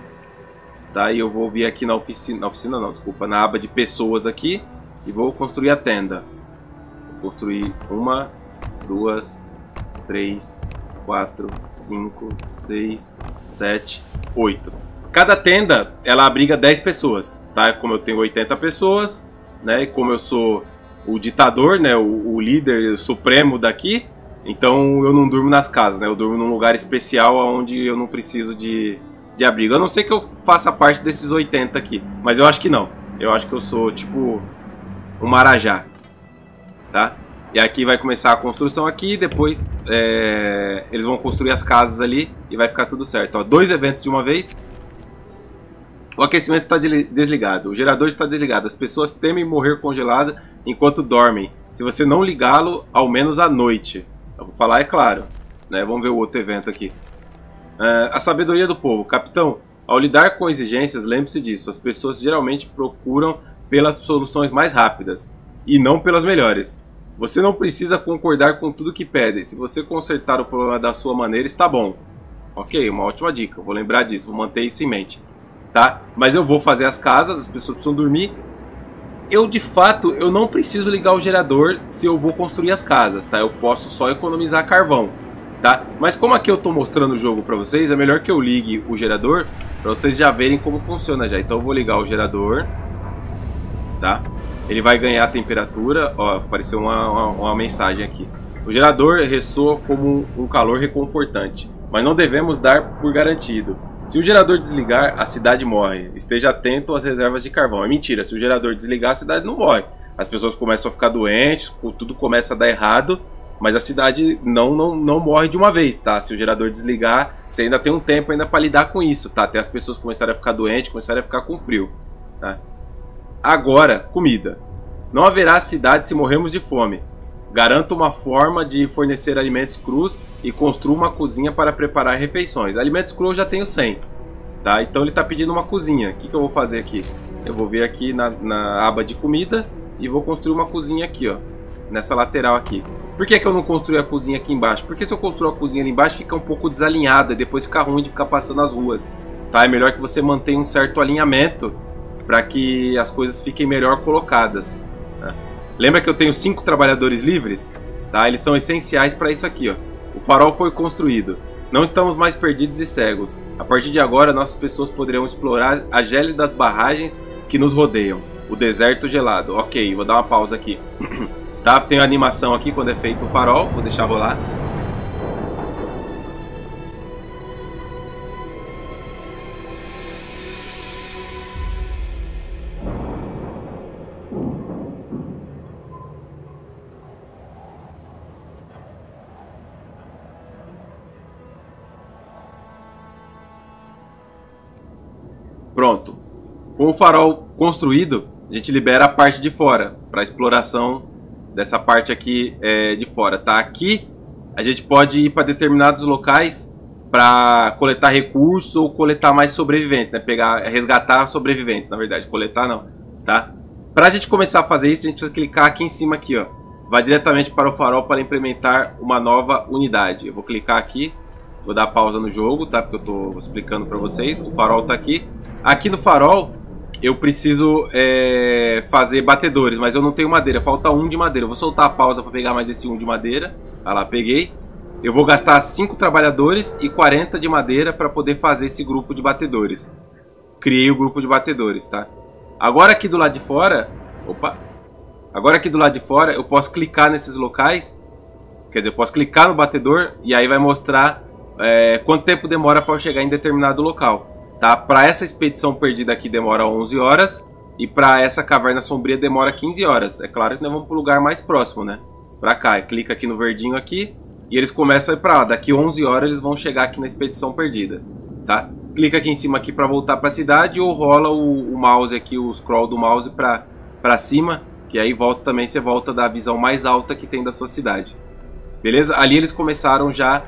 Speaker 2: Tá? E eu vou vir aqui na oficina, na oficina não, desculpa, na aba de pessoas aqui e vou construir a tenda. Vou construir uma, duas, três, quatro, cinco, seis, sete, oito. Cada tenda, ela abriga dez pessoas, tá? Como eu tenho oitenta pessoas, né? E como eu sou o ditador, né? O, o líder supremo daqui, então eu não durmo nas casas, né? Eu durmo num lugar especial onde eu não preciso de, de abrigo. A não ser que eu faça parte desses oitenta aqui, mas eu acho que não. Eu acho que eu sou, tipo, um marajá, tá? E aqui vai começar a construção aqui, depois é, eles vão construir as casas ali e vai ficar tudo certo. Ó, dois eventos de uma vez. O aquecimento está desligado, o gerador está desligado, as pessoas temem morrer congeladas enquanto dormem, se você não ligá-lo, ao menos à noite. Eu vou falar, é claro, né? Vamos ver o outro evento aqui. Uh, a sabedoria do povo. Capitão, ao lidar com exigências, lembre-se disso, as pessoas geralmente procuram pelas soluções mais rápidas, e não pelas melhores. Você não precisa concordar com tudo que pedem, se você consertar o problema da sua maneira, está bom. Ok, uma ótima dica, vou lembrar disso, vou manter isso em mente. Tá? Mas eu vou fazer as casas, as pessoas precisam dormir. Eu, de fato, eu não preciso ligar o gerador se eu vou construir as casas, tá? Eu posso só economizar carvão, tá? Mas como aqui eu estou mostrando o jogo para vocês, é melhor que eu ligue o gerador para vocês já verem como funciona já. Então eu vou ligar o gerador, tá? Ele vai ganhar a temperatura, ó, apareceu uma, uma, uma mensagem aqui. O gerador ressoa como um calor reconfortante, mas não devemos dar por garantido. Se o gerador desligar, a cidade morre. Esteja atento às reservas de carvão. É mentira, se o gerador desligar, a cidade não morre. As pessoas começam a ficar doentes, tudo começa a dar errado, mas a cidade não, não, não morre de uma vez, tá? Se o gerador desligar, você ainda tem um tempo ainda para lidar com isso, tá? Até as pessoas começarem a ficar doentes, começarem a ficar com frio, tá? Agora, comida. Não haverá cidade se morrermos de fome. Garanta uma forma de fornecer alimentos crus e construa uma cozinha para preparar refeições. Alimentos crus eu já tenho cem, tá? Então ele está pedindo uma cozinha. O que, que eu vou fazer aqui? Eu vou vir aqui na, na aba de comida e vou construir uma cozinha aqui, ó. Nessa lateral aqui. Por que, que eu não construí a cozinha aqui embaixo? Porque se eu construir a cozinha ali embaixo fica um pouco desalinhada e depois fica ruim de ficar passando as ruas, tá? É melhor que você mantenha um certo alinhamento para que as coisas fiquem melhor colocadas, tá? Lembra que eu tenho cinco trabalhadores livres? Tá? Eles são essenciais para isso aqui, ó. O farol foi construído. Não estamos mais perdidos e cegos. A partir de agora, nossas pessoas poderão explorar as gélidas barragens que nos rodeiam. O deserto gelado. Ok, vou dar uma pausa aqui. Tá? Tem a animação aqui quando é feito o farol. Vou deixar rolar. Pronto. Com o farol construído, a gente libera a parte de fora para exploração dessa parte aqui é, de fora, tá? Aqui a gente pode ir para determinados locais para coletar recursos ou coletar mais sobreviventes, né? Pegar, resgatar sobreviventes, na verdade, coletar não, tá? Para a gente começar a fazer isso, a gente precisa clicar aqui em cima aqui, ó. Vai diretamente para o farol para implementar uma nova unidade. Eu vou clicar aqui, vou dar pausa no jogo, tá? Porque eu tô explicando para vocês. O farol tá aqui. Aqui no farol eu preciso é, fazer batedores, mas eu não tenho madeira, falta um de madeira. Eu vou soltar a pausa para pegar mais esse um de madeira. Olha lá, peguei. Eu vou gastar cinco trabalhadores e quarenta de madeira para poder fazer esse grupo de batedores. Criei o grupo de batedores, tá? Agora aqui do lado de fora, opa. Agora aqui do lado de fora eu posso clicar nesses locais. Quer dizer, eu posso clicar no batedor e aí vai mostrar é, quanto tempo demora para eu chegar em determinado local. Tá? Para essa expedição perdida aqui demora onze horas e para essa caverna sombria demora quinze horas. É claro que nós vamos para o lugar mais próximo, né? Para cá, clica aqui no verdinho aqui e eles começam a ir para lá. Daqui onze horas eles vão chegar aqui na expedição perdida, tá? Clica aqui em cima aqui para voltar para a cidade ou rola o, o mouse aqui, o scroll do mouse para para cima, que aí volta também, você volta da visão mais alta que tem da sua cidade. Beleza? Ali eles começaram já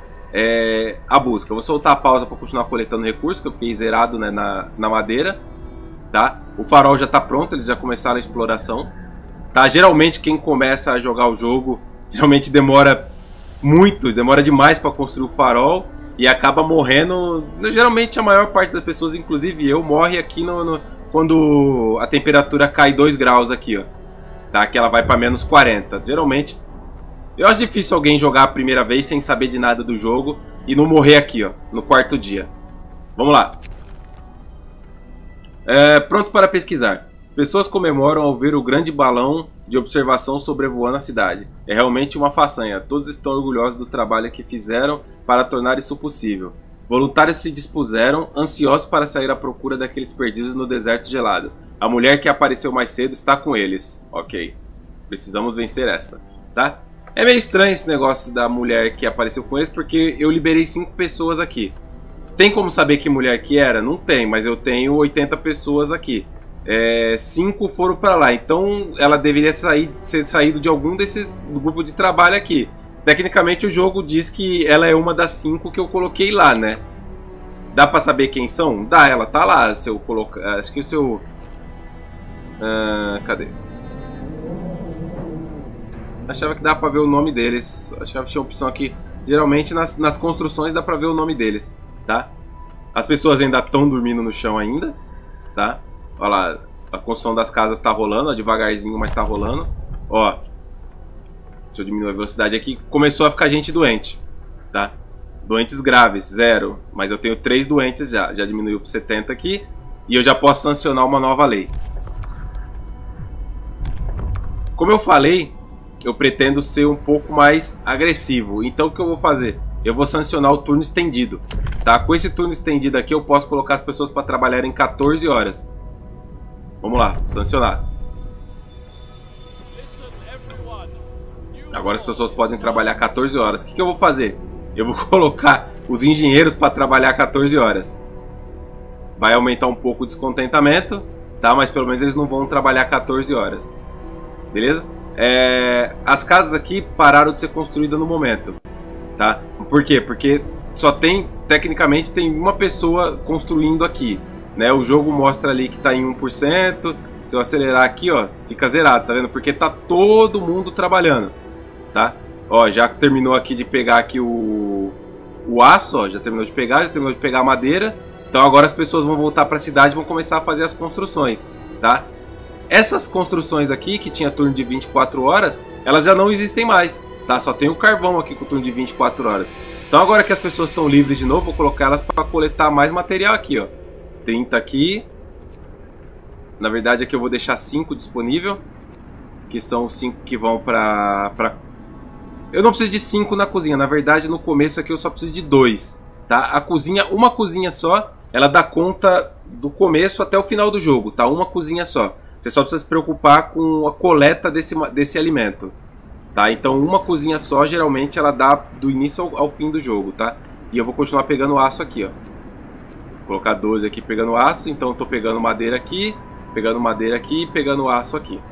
Speaker 2: É, a busca. Eu vou soltar a pausa para continuar coletando recursos, que eu fiquei zerado, né, na, na madeira, tá? O farol já está pronto, eles já começaram a exploração, tá? Geralmente quem começa a jogar o jogo geralmente demora muito, demora demais para construir o farol e acaba morrendo. Geralmente a maior parte das pessoas, inclusive eu, morre aqui no, no, quando a temperatura cai dois graus aqui, ó, tá? Que ela vai para menos quarenta. Geralmente eu acho difícil alguém jogar a primeira vez sem saber de nada do jogo e não morrer aqui, ó, no quarto dia. Vamos lá. É, pronto para pesquisar. Pessoas comemoram ao ver o grande balão de observação sobrevoando a cidade. É realmente uma façanha. Todos estão orgulhosos do trabalho que fizeram para tornar isso possível. Voluntários se dispuseram, ansiosos para sair à procura daqueles perdidos no deserto gelado. A mulher que apareceu mais cedo está com eles. Ok. Precisamos vencer essa, tá? É meio estranho esse negócio da mulher que apareceu com eles, porque eu liberei cinco pessoas aqui. Tem como saber que mulher que era? Não tem, mas eu tenho oitenta pessoas aqui. É, cinco foram para lá, então ela deveria sair, ser saído de algum desses do grupo de trabalho aqui. Tecnicamente o jogo diz que ela é uma das cinco que eu coloquei lá, né? Dá pra saber quem são? Dá, ela tá lá. Se eu colocar, acho que o seu... Ah, cadê? Achava que dá pra ver o nome deles. Achava que tinha opção aqui. Geralmente nas, nas construções dá pra ver o nome deles, tá? As pessoas ainda estão dormindo no chão ainda, tá? Olha lá, a construção das casas tá rolando, ó, devagarzinho, mas tá rolando. Ó, deixa eu diminuir a velocidade aqui. Começou a ficar gente doente, tá? Doentes graves, zero. Mas eu tenho três doentes já. Já diminuiu para setenta aqui. E eu já posso sancionar uma nova lei. Como eu falei, eu pretendo ser um pouco mais agressivo. Então o que eu vou fazer? Eu vou sancionar o turno estendido, tá? Com esse turno estendido aqui eu posso colocar as pessoas para trabalhar em quatorze horas. Vamos lá, sancionar. Agora as pessoas podem trabalhar quatorze horas. O que, que eu vou fazer? Eu vou colocar os engenheiros para trabalhar quatorze horas. Vai aumentar um pouco o descontentamento, tá? Mas pelo menos eles não vão trabalhar quatorze horas. Beleza? É... As casas aqui pararam de ser construídas no momento, tá? Por quê? Porque só tem, tecnicamente, tem uma pessoa construindo aqui, né? O jogo mostra ali que está em um por cento. Se eu acelerar aqui, ó, fica zerado, tá vendo? Porque tá todo mundo trabalhando, tá? Ó, já terminou aqui de pegar aqui o, o aço, ó, já terminou de pegar, já terminou de pegar a madeira. Então agora as pessoas vão voltar para a cidade e vão começar a fazer as construções, tá? Essas construções aqui, que tinha turno de vinte e quatro horas, elas já não existem mais, tá? Só tem o carvão aqui com turno de vinte e quatro horas. Então agora que as pessoas estão livres de novo, vou colocar elas para coletar mais material aqui, ó. trinta aqui. Na verdade aqui eu vou deixar cinco disponível, que são os cinco que vão para... Pra... Eu não preciso de cinco na cozinha, na verdade no começo aqui eu só preciso de dois, tá? A cozinha, uma cozinha só, ela dá conta do começo até o final do jogo, tá? Uma cozinha só. Você só precisa se preocupar com a coleta desse, desse alimento, tá? Então uma cozinha só, geralmente, ela dá do início ao, ao fim do jogo, tá? E eu vou continuar pegando aço aqui, ó. Vou colocar doze aqui pegando aço, então eu tô pegando madeira aqui, pegando madeira aqui e pegando aço aqui.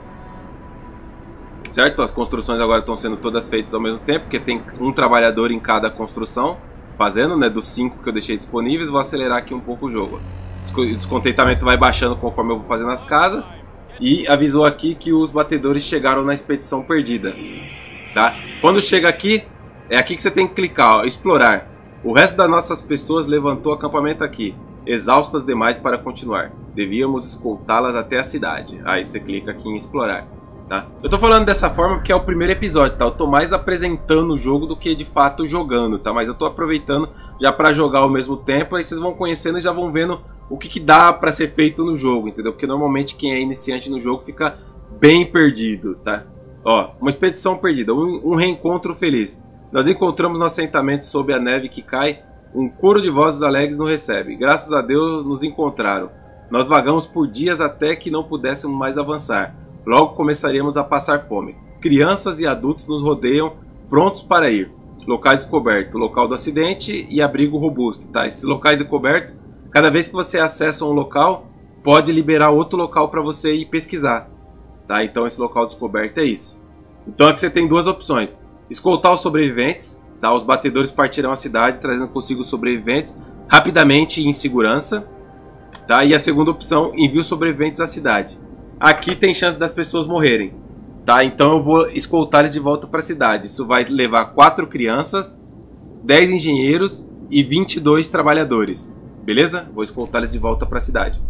Speaker 2: Certo? As construções agora estão sendo todas feitas ao mesmo tempo, porque tem um trabalhador em cada construção, fazendo, né? Dos cinco que eu deixei disponíveis. Vou acelerar aqui um pouco o jogo. O descontentamento vai baixando conforme eu vou fazendo as casas. E avisou aqui que os batedores chegaram na expedição perdida, tá? Quando chega aqui, é aqui que você tem que clicar, ó, explorar. O resto das nossas pessoas levantou acampamento aqui, exaustas demais para continuar. Devíamos escoltá-las até a cidade. Aí você clica aqui em explorar, tá? Eu tô falando dessa forma porque é o primeiro episódio, tá? Eu tô mais apresentando o jogo do que de fato jogando, tá? Mas eu tô aproveitando já para jogar ao mesmo tempo, aí vocês vão conhecendo e já vão vendo o que, que dá para ser feito no jogo, entendeu? Porque normalmente quem é iniciante no jogo fica bem perdido, tá? Ó, uma expedição perdida, um, um reencontro feliz. Nós encontramos no assentamento sob a neve que cai, um coro de vozes alegres nos recebe. Graças a Deus nos encontraram. Nós vagamos por dias até que não pudéssemos mais avançar. Logo começaríamos a passar fome. Crianças e adultos nos rodeiam, prontos para ir. Locais descobertos, local do acidente e abrigo robusto, tá? Esses locais descobertos, cada vez que você acessa um local, pode liberar outro local para você ir pesquisar, tá? Então esse local descoberto é isso. Então aqui você tem duas opções. Escoltar os sobreviventes, tá? Os batedores partirão a cidade, trazendo consigo os sobreviventes rapidamente e em segurança, tá? E a segunda opção, envia os sobreviventes à cidade. Aqui tem chance das pessoas morrerem, tá? Então eu vou escoltar eles de volta para a cidade. Isso vai levar quatro crianças, dez engenheiros e vinte e dois trabalhadores. Beleza? Vou escoltar eles de volta para a cidade.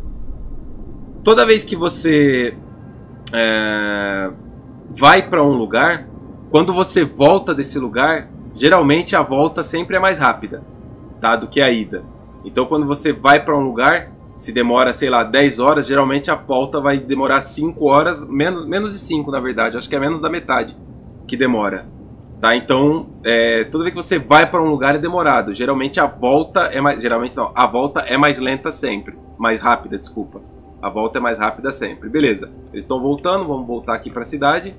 Speaker 2: Toda vez que você é, vai para um lugar, quando você volta desse lugar, geralmente a volta sempre é mais rápida, tá? Do que a ida. Então quando você vai para um lugar, se demora, sei lá, dez horas, geralmente a volta vai demorar cinco horas, menos, menos de cinco na verdade, acho que é menos da metade que demora. Tá, então, é, toda vez que você vai para um lugar é demorado. Geralmente a volta é mais... Geralmente não, a volta é mais lenta sempre. Mais rápida, desculpa. A volta é mais rápida sempre. Beleza, eles estão voltando, vamos voltar aqui para a cidade.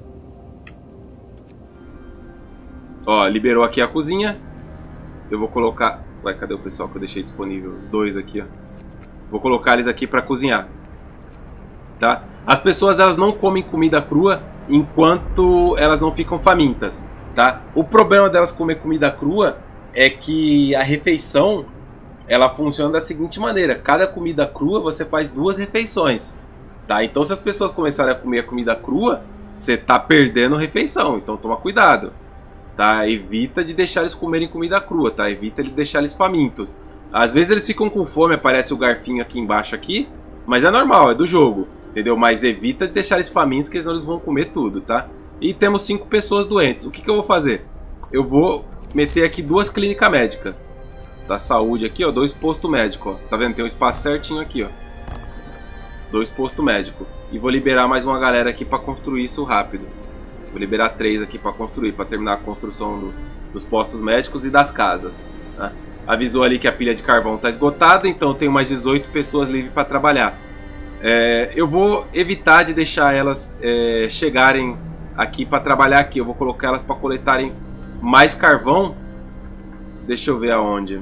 Speaker 2: Ó, liberou aqui a cozinha. Eu vou colocar... Ué, cadê o pessoal que eu deixei disponível? Os dois aqui, ó. Vou colocar eles aqui para cozinhar. Tá? As pessoas, elas não comem comida crua enquanto elas não ficam famintas. Tá? O problema delas comer comida crua é que a refeição ela funciona da seguinte maneira: cada comida crua você faz duas refeições, tá? Então se as pessoas começarem a comer a comida crua, você tá perdendo refeição, então toma cuidado, tá? Evita de deixar eles comerem comida crua, tá? Evita de deixar eles famintos. Às vezes eles ficam com fome, aparece o garfinho aqui embaixo aqui, mas é normal, é do jogo, entendeu? Mas evita de deixar eles famintos, que senão eles vão comer tudo, tá? E temos cinco pessoas doentes. O que, que eu vou fazer? Eu vou meter aqui duas clínicas médicas da saúde aqui, ó, dois postos médicos, ó. Tá vendo? Tem um espaço certinho aqui, ó. Dois postos médicos. E vou liberar mais uma galera aqui para construir isso rápido. Vou liberar três aqui para construir, para terminar a construção do, dos postos médicos e das casas. Tá? Avisou ali que a pilha de carvão está esgotada, então eu tenho mais dezoito pessoas livres para trabalhar. É, eu vou evitar de deixar elas é, chegarem aqui para trabalhar aqui. Eu vou colocar elas para coletarem mais carvão. Deixa eu ver aonde.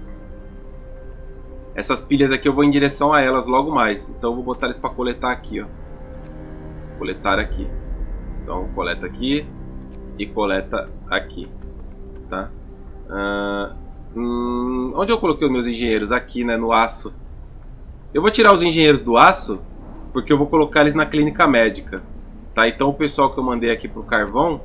Speaker 2: Essas pilhas aqui eu vou em direção a elas logo mais. Então eu vou botar eles para coletar aqui, ó. Coletar aqui. Então coleta aqui e coleta aqui, tá? Uh, hum, onde eu coloquei os meus engenheiros? Aqui, né, no aço. Eu vou tirar os engenheiros do aço porque eu vou colocar eles na clínica médica, tá? Então o pessoal que eu mandei aqui pro carvão,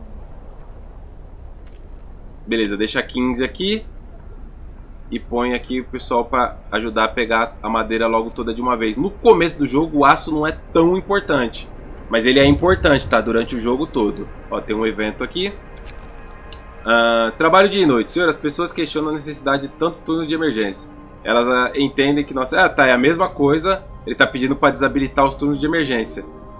Speaker 2: beleza, deixa quinze aqui e põe aqui o pessoal para ajudar a pegar a madeira logo toda de uma vez. No começo do jogo o aço não é tão importante, mas ele é importante, tá? Durante o jogo todo. Ó, tem um evento aqui. Uh, trabalho dia e noite. Senhor, as pessoas questionam a necessidade de tantos turnos de emergência. Elas uh, entendem que, nossa, ah, tá, é a mesma coisa. Ele tá pedindo para desabilitar os turnos de emergência.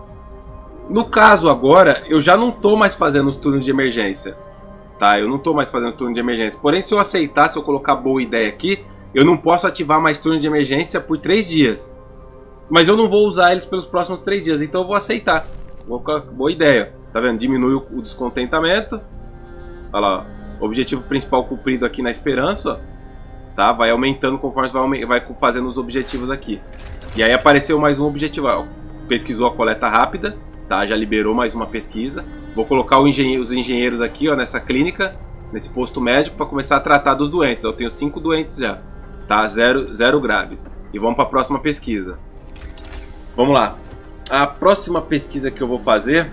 Speaker 2: No caso agora, eu já não tô mais fazendo os turnos de emergência. Tá, eu não tô mais fazendo turno de emergência. Porém, se eu aceitar, se eu colocar boa ideia aqui, eu não posso ativar mais turno de emergência por três dias. Mas eu não vou usar eles pelos próximos três dias, então eu vou aceitar. Vou colocar, boa ideia. Tá vendo? Diminui o, o descontentamento. Olha lá, ó. Objetivo principal cumprido aqui na esperança, ó. Tá? Vai aumentando conforme vai, vai fazendo os objetivos aqui. E aí apareceu mais um objetivo. Ó. Pesquisou a coleta rápida, tá? Já liberou mais uma pesquisa. Vou colocar o engenhe os engenheiros aqui, ó, nessa clínica, nesse posto médico, para começar a tratar dos doentes. Eu tenho cinco doentes já, tá? Zero, zero graves. E vamos para a próxima pesquisa. Vamos lá. A próxima pesquisa que eu vou fazer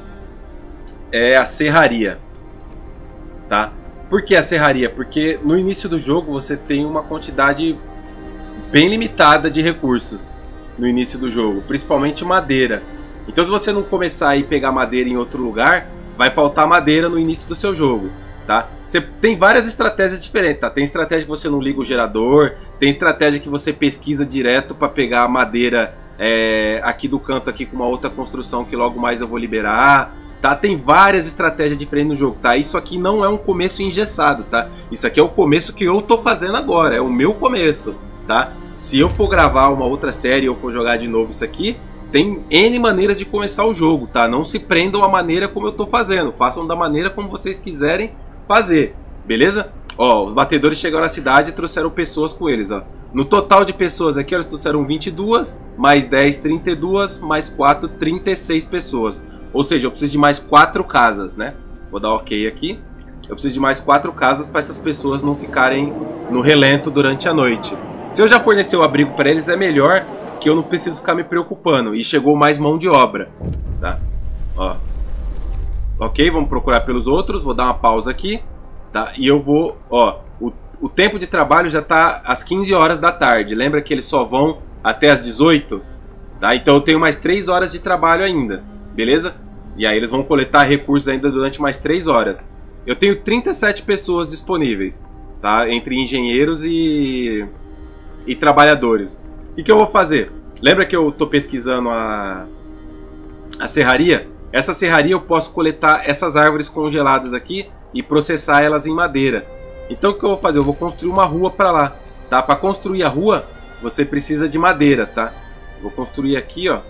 Speaker 2: é a serraria, tá? Por que a serraria? Porque no início do jogo você tem uma quantidade bem limitada de recursos no início do jogo, principalmente madeira. Então se você não começar a ir pegar madeira em outro lugar, vai faltar madeira no início do seu jogo, tá? Você tem várias estratégias diferentes, tá? Tem estratégia que você não liga o gerador, tem estratégia que você pesquisa direto para pegar a madeira é, aqui do canto aqui com uma outra construção que logo mais eu vou liberar. Tá? Tem várias estratégias diferentes no jogo, tá? Isso aqui não é um começo engessado, tá? Isso aqui é o começo que eu tô fazendo agora, é o meu começo, tá? Se eu for gravar uma outra série ou for jogar de novo isso aqui, tem N maneiras de começar o jogo, tá? Não se prendam à maneira como eu tô fazendo, façam da maneira como vocês quiserem fazer, beleza? Ó, os batedores chegaram na cidade e trouxeram pessoas com eles, ó. No total de pessoas aqui, eles trouxeram vinte e duas, mais dez, trinta e duas, mais quatro, trinta e seis pessoas. Ou seja, eu preciso de mais quatro casas, né? Vou dar ok aqui. Eu preciso de mais quatro casas para essas pessoas não ficarem no relento durante a noite. Se eu já fornecer o abrigo para eles, é melhor, que eu não preciso ficar me preocupando. E chegou mais mão de obra, tá? Ó. Ok, vamos procurar pelos outros. Vou dar uma pausa aqui, tá? E eu vou, ó, o, o tempo de trabalho já tá às quinze horas da tarde. Lembra que eles só vão até às dezoito? Tá? Então eu tenho mais três horas de trabalho ainda, beleza? E aí eles vão coletar recursos ainda durante mais três horas. Eu tenho trinta e sete pessoas disponíveis, tá? Entre engenheiros e, e trabalhadores. O que eu vou fazer? Lembra que eu estou pesquisando a, a serraria? Essa serraria eu posso coletar essas árvores congeladas aqui e processar elas em madeira. Então o que eu vou fazer? Eu vou construir uma rua para lá, tá? Para construir a rua, você precisa de madeira, tá? Vou construir aqui, ó.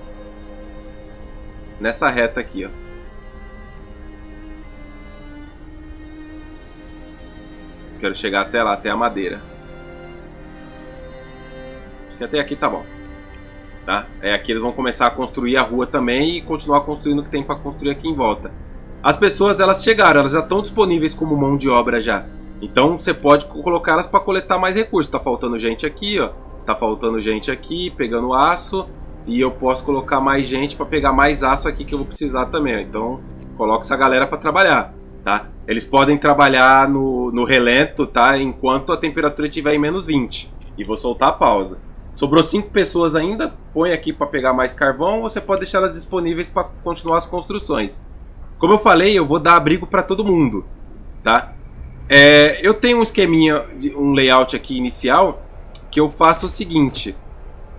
Speaker 2: Nessa reta aqui, ó. Quero chegar até lá, até a madeira. Acho que até aqui tá bom. Tá? É, aqui eles vão começar a construir a rua também e continuar construindo o que tem para construir aqui em volta. As pessoas, elas chegaram, elas já estão disponíveis como mão de obra já. Então você pode colocar elas para coletar mais recursos. Tá faltando gente aqui, ó. Tá faltando gente aqui, pegando aço. E eu posso colocar mais gente para pegar mais aço aqui que eu vou precisar também. Então, coloco essa galera para trabalhar, tá? Eles podem trabalhar no, no relento, tá? Enquanto a temperatura estiver em menos vinte. E vou soltar a pausa. Sobrou cinco pessoas ainda. Põe aqui para pegar mais carvão. Você pode deixar elas disponíveis para continuar as construções. Como eu falei, eu vou dar abrigo para todo mundo, tá? É, eu tenho um esqueminha, um layout aqui inicial, que eu faço o seguinte...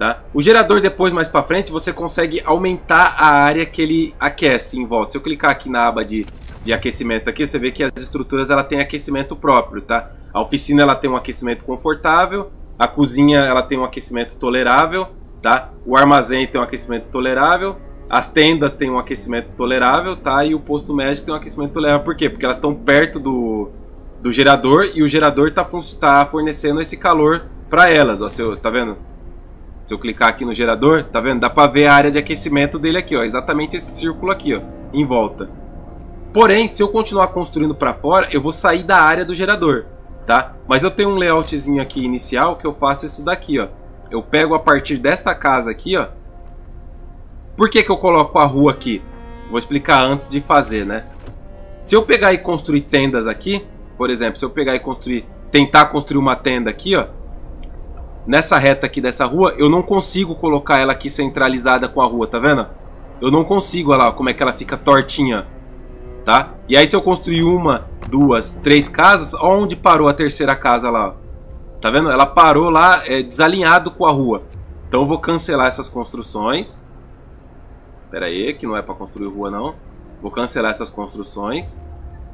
Speaker 2: Tá? O gerador depois, mais pra frente, você consegue aumentar a área que ele aquece em volta. Se eu clicar aqui na aba de, de aquecimento aqui, você vê que as estruturas ela tem aquecimento próprio, tá? A oficina ela tem um aquecimento confortável, a cozinha ela tem um aquecimento tolerável, tá? O armazém tem um aquecimento tolerável, as tendas têm um aquecimento tolerável, tá? E o posto médico tem um aquecimento tolerável. Por quê? Porque elas estão perto do, do gerador e o gerador está tá fornecendo esse calor para elas, ó. Você, tá vendo? Se eu clicar aqui no gerador, tá vendo? Dá pra ver a área de aquecimento dele aqui, ó. Exatamente esse círculo aqui, ó, em volta. Porém, se eu continuar construindo pra fora, eu vou sair da área do gerador, tá? Mas eu tenho um layoutzinho aqui inicial que eu faço isso daqui, ó. Eu pego a partir desta casa aqui, ó. Por que que eu coloco a rua aqui? Vou explicar antes de fazer, né? Se eu pegar e construir tendas aqui, por exemplo, se eu pegar e construir, tentar construir uma tenda aqui, ó. Nessa reta aqui dessa rua, eu não consigo colocar ela aqui centralizada com a rua, tá vendo? Eu não consigo, olha lá, como é que ela fica tortinha, tá? E aí se eu construir uma, duas, três casas, onde parou a terceira casa lá, ó? Tá vendo? Ela parou lá, é, desalinhado com a rua. Então eu vou cancelar essas construções. Pera aí, que não é pra construir rua não. Vou cancelar essas construções.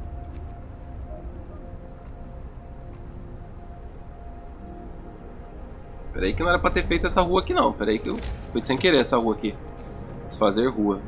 Speaker 2: Pera aí que não era pra ter feito essa rua aqui não. Pera aí que eu fui sem querer essa rua aqui. Desfazer rua.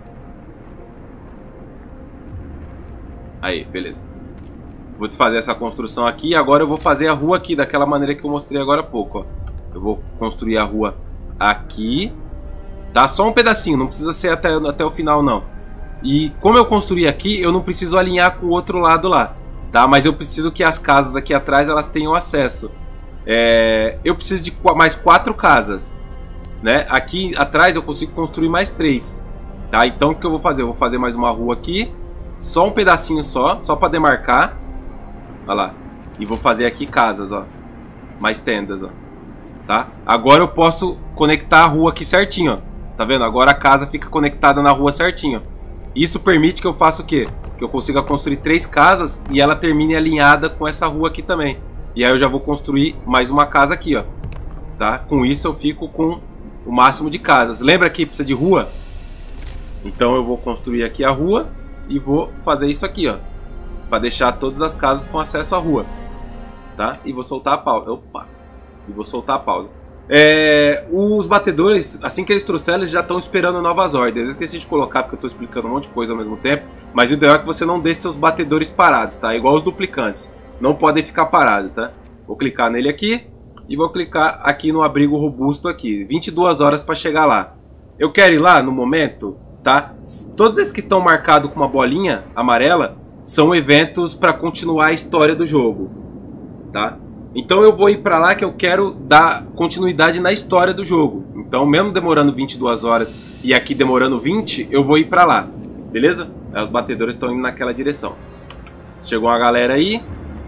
Speaker 2: Aí, beleza. Vou desfazer essa construção aqui e agora eu vou fazer a rua aqui daquela maneira que eu mostrei agora há pouco, ó. Eu vou construir a rua aqui. Tá? Só um pedacinho, não precisa ser até, até o final não. E como eu construí aqui, eu não preciso alinhar com o outro lado lá, tá? Mas eu preciso que as casas aqui atrás elas tenham acesso. É, eu preciso de mais quatro casas, né? Aqui atrás eu consigo construir mais três, tá? Então o que eu vou fazer? Eu vou fazer mais uma rua aqui, só um pedacinho só, só para demarcar. Olha lá. E vou fazer aqui casas, ó. Mais tendas, ó. Tá? Agora eu posso conectar a rua aqui certinho, ó. Tá vendo? Agora a casa fica conectada na rua certinho. Isso permite que eu faça o quê? Que eu consiga construir três casas e ela termine alinhada com essa rua aqui também. E aí eu já vou construir mais uma casa aqui, ó. Tá? Com isso eu fico com o máximo de casas. Lembra que precisa de rua? Então eu vou construir aqui a rua e vou fazer isso aqui, ó. Para deixar todas as casas com acesso à rua. Tá? E vou soltar a pausa. Opa! E vou soltar a pausa. É, os batedores, assim que eles trouxeram, eles já estão esperando novas ordens. Eu esqueci de colocar porque eu estou explicando um monte de coisa ao mesmo tempo. Mas o ideal é que você não deixe seus batedores parados, tá? Igual os duplicantes. Não podem ficar parados, tá? Vou clicar nele aqui e vou clicar aqui no abrigo robusto aqui. vinte e duas horas para chegar lá. Eu quero ir lá no momento, tá? Todos esses que estão marcados com uma bolinha amarela são eventos para continuar a história do jogo, tá? Então eu vou ir para lá que eu quero dar continuidade na história do jogo. Então mesmo demorando vinte e duas horas e aqui demorando vinte, eu vou ir para lá. Beleza? Os batedores estão indo naquela direção. Chegou uma galera aí.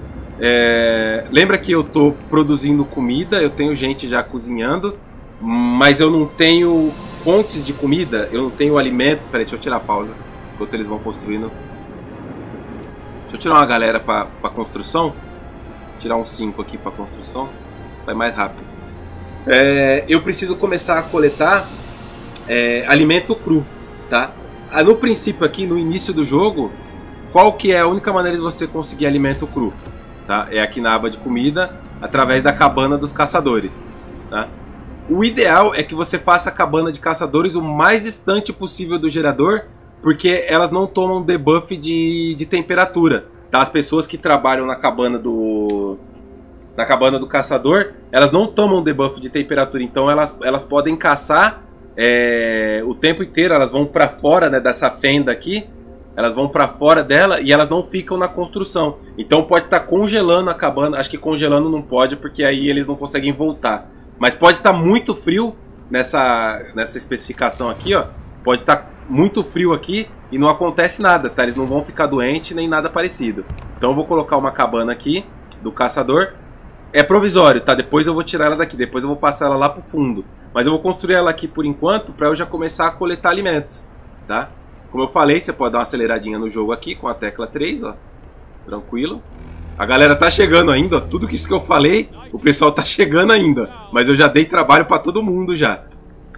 Speaker 2: É... Lembra que eu tô produzindo comida, eu tenho gente já cozinhando, mas eu não tenho fontes de comida, eu não tenho alimento. Peraí, deixa eu tirar a pausa enquanto eles vão construindo. Deixa eu tirar uma galera para construção. Tirar uns cinco aqui para construção, vai mais rápido. É, eu preciso começar a coletar é, alimento cru, tá? Ah, no princípio aqui, no início do jogo, qual que é a única maneira de você conseguir alimento cru? Tá? É aqui na aba de comida, através da cabana dos caçadores, tá? O ideal é que você faça a cabana de caçadores o mais distante possível do gerador, porque elas não tomam debuff de, de temperatura. As pessoas que trabalham na cabana do na cabana do caçador, elas não tomam debuff de temperatura, então elas, elas podem caçar é, o tempo inteiro. Elas vão para fora, né, dessa fenda aqui, elas vão para fora dela e elas não ficam na construção. Então pode estar tá congelando a cabana. Acho que congelando não pode, porque aí eles não conseguem voltar. Mas pode estar tá muito frio nessa, nessa especificação aqui, ó. Pode estar tá muito frio aqui e não acontece nada, tá? Eles não vão ficar doentes nem nada parecido. Então eu vou colocar uma cabana aqui do caçador. É provisório, tá? Depois eu vou tirar ela daqui, depois eu vou passar ela lá pro fundo. Mas eu vou construir ela aqui por enquanto para eu já começar a coletar alimentos, tá? Como eu falei, você pode dar uma aceleradinha no jogo aqui com a tecla três, ó. Tranquilo. A galera tá chegando ainda, ó. Tudo isso que eu falei, o pessoal tá chegando ainda. Mas eu já dei trabalho para todo mundo já.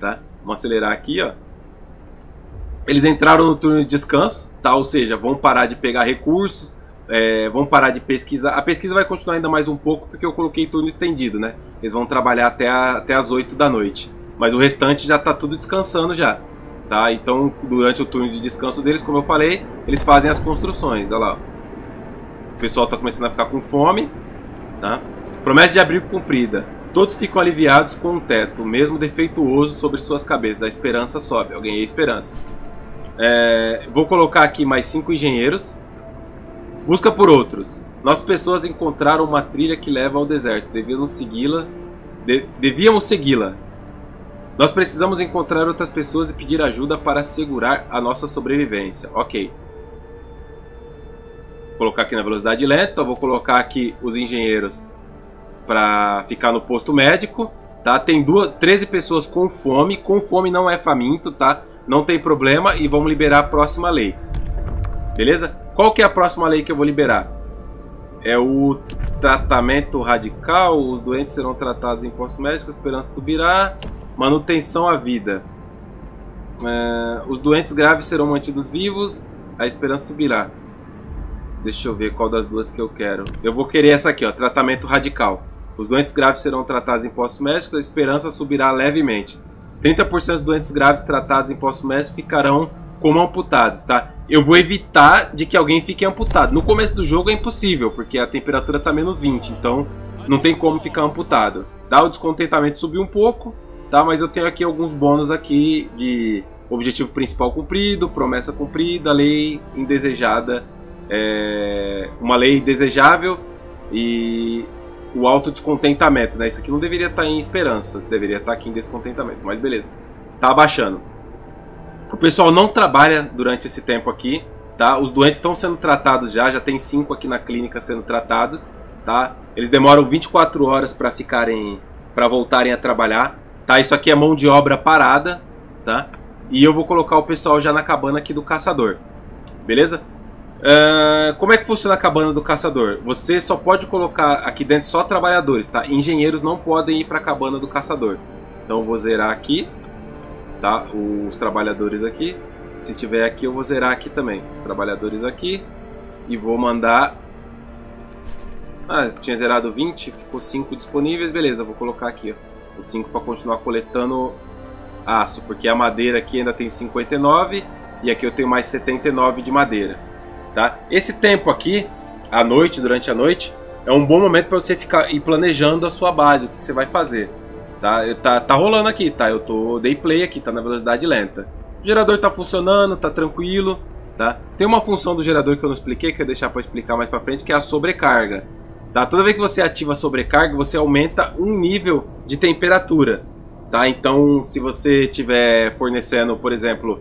Speaker 2: tá? Vamos acelerar aqui, ó. Eles entraram no turno de descanso, tá? Ou seja, vão parar de pegar recursos, é, vão parar de pesquisar. A pesquisa vai continuar ainda mais um pouco porque eu coloquei turno estendido, né? Eles vão trabalhar até, a, até as oito da noite. Mas o restante já tá tudo descansando já, tá? Então, durante o turno de descanso deles, como eu falei, eles fazem as construções, olha lá. O pessoal tá começando a ficar com fome, tá? Promessa de abrigo cumprida. Todos ficam aliviados com um teto, mesmo defeituoso, sobre suas cabeças. A esperança sobe. Eu ganhei esperança. É, vou colocar aqui mais cinco engenheiros. Busca por outros. Nossas pessoas encontraram uma trilha que leva ao deserto. Devíamos segui-la. De, devíamos segui-la. Nós precisamos encontrar outras pessoas e pedir ajuda para assegurar a nossa sobrevivência. Ok. Vou colocar aqui na velocidade lenta. Vou colocar aqui os engenheiros para ficar no posto médico, tá? Tem duas, treze pessoas com fome. Com fome não é faminto, tá? Não tem problema e vamos liberar a próxima lei. Beleza? Qual que é a próxima lei que eu vou liberar? É o tratamento radical. Os doentes serão tratados em postos médicos. A esperança subirá. Manutenção à vida. É, os doentes graves serão mantidos vivos. A esperança subirá. Deixa eu ver qual das duas que eu quero. Eu vou querer essa aqui, ó. Tratamento radical. Os doentes graves serão tratados em postos médicos. A esperança subirá levemente. trinta por cento dos doentes graves tratados em postos médicos ficarão como amputados, tá? Eu vou evitar de que alguém fique amputado. No começo do jogo é impossível, porque a temperatura tá menos vinte. Então não tem como ficar amputado. Tá? O descontentamento subiu um pouco. Tá, mas eu tenho aqui alguns bônus aqui de objetivo principal cumprido, promessa cumprida, lei indesejada, é, uma lei desejável e o alto descontentamento, né? Isso aqui não deveria estar em esperança, deveria estar aqui em descontentamento, mas beleza. Tá abaixando. O pessoal não trabalha durante esse tempo aqui, tá? Os doentes estão sendo tratados já, já tem cinco aqui na clínica sendo tratados, tá? Eles demoram vinte e quatro horas para ficarem, para voltarem a trabalhar. Tá, isso aqui é mão de obra parada, tá? E eu vou colocar o pessoal já na cabana aqui do caçador. Beleza? Uh, como é que funciona a cabana do caçador? Você só pode colocar aqui dentro só trabalhadores, tá? Engenheiros não podem ir para a cabana do caçador. Então eu vou zerar aqui, tá? Os trabalhadores aqui. Se tiver aqui eu vou zerar aqui também. Os trabalhadores aqui. E vou mandar... Ah, tinha zerado vinte, ficou cinco disponíveis. Beleza, vou colocar aqui, ó. Os cinco para continuar coletando aço, porque a madeira aqui ainda tem cinquenta e nove e aqui eu tenho mais setenta e nove de madeira, tá? Esse tempo aqui, à noite, durante a noite, é um bom momento para você ficar ir planejando a sua base, o que você vai fazer, tá? Tá, tá rolando aqui, tá? Eu tô dei play aqui, tá na velocidade lenta. O gerador tá funcionando, tá tranquilo, tá? Tem uma função do gerador que eu não expliquei, que eu vou deixar para explicar mais para frente, que é a sobrecarga. Tá? Toda vez que você ativa a sobrecarga, você aumenta um nível de temperatura. Tá? Então, se você estiver fornecendo, por exemplo,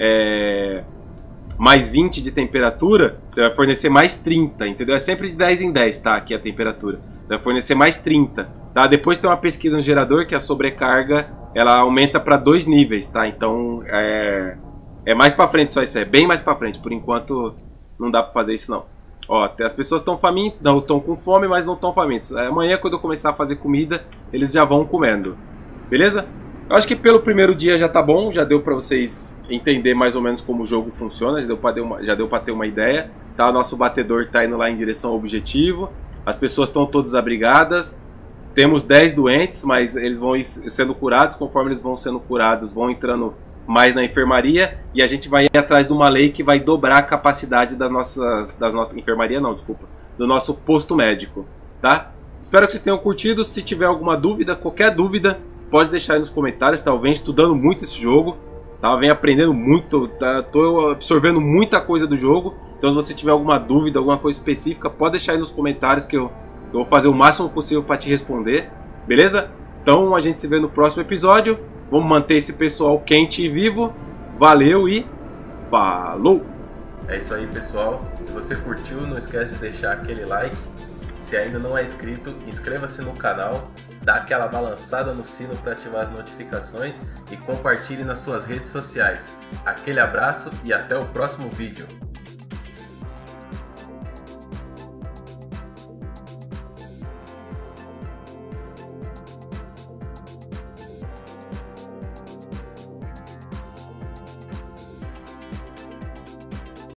Speaker 2: é, mais vinte de temperatura, você vai fornecer mais trinta, entendeu? É sempre de dez em dez, tá? Aqui a temperatura. Você vai fornecer mais trinta. Tá? Depois tem uma pesquisa no gerador que a sobrecarga ela aumenta para dois níveis. Tá? Então, é, é mais para frente só isso. É bem mais para frente. Por enquanto, não dá para fazer isso não. Ó, as pessoas estão famintas, não estão com fome, mas não estão famintas. Amanhã, quando eu começar a fazer comida, eles já vão comendo. Beleza? Eu acho que pelo primeiro dia já tá bom, já deu pra vocês entender mais ou menos como o jogo funciona, já deu pra, uma, já deu pra ter uma ideia. Tá? O nosso batedor tá indo lá em direção ao objetivo. As pessoas estão todas abrigadas. Temos dez doentes, mas eles vão ir sendo curados. Conforme eles vão sendo curados, vão entrando mais na enfermaria, e a gente vai ir atrás de uma lei que vai dobrar a capacidade das nossas, das nossas enfermaria não, desculpa, do nosso posto médico, tá? Espero que vocês tenham curtido. Se tiver alguma dúvida, qualquer dúvida, pode deixar aí nos comentários, tá? Eu venho estudando muito esse jogo, tá? Eu venho aprendendo muito, tá? Tô absorvendo muita coisa do jogo, então se você tiver alguma dúvida, alguma coisa específica, pode deixar aí nos comentários que eu, eu vou fazer o máximo possível para te responder, beleza? Então a gente se vê no próximo episódio. Vamos manter esse pessoal quente e vivo. Valeu e falou!
Speaker 3: É isso aí, pessoal. Se você curtiu, não esquece de deixar aquele like. Se ainda não é inscrito, inscreva-se no canal, dá aquela balançada no sino para ativar as notificações e compartilhe nas suas redes sociais. Aquele abraço e até o próximo vídeo.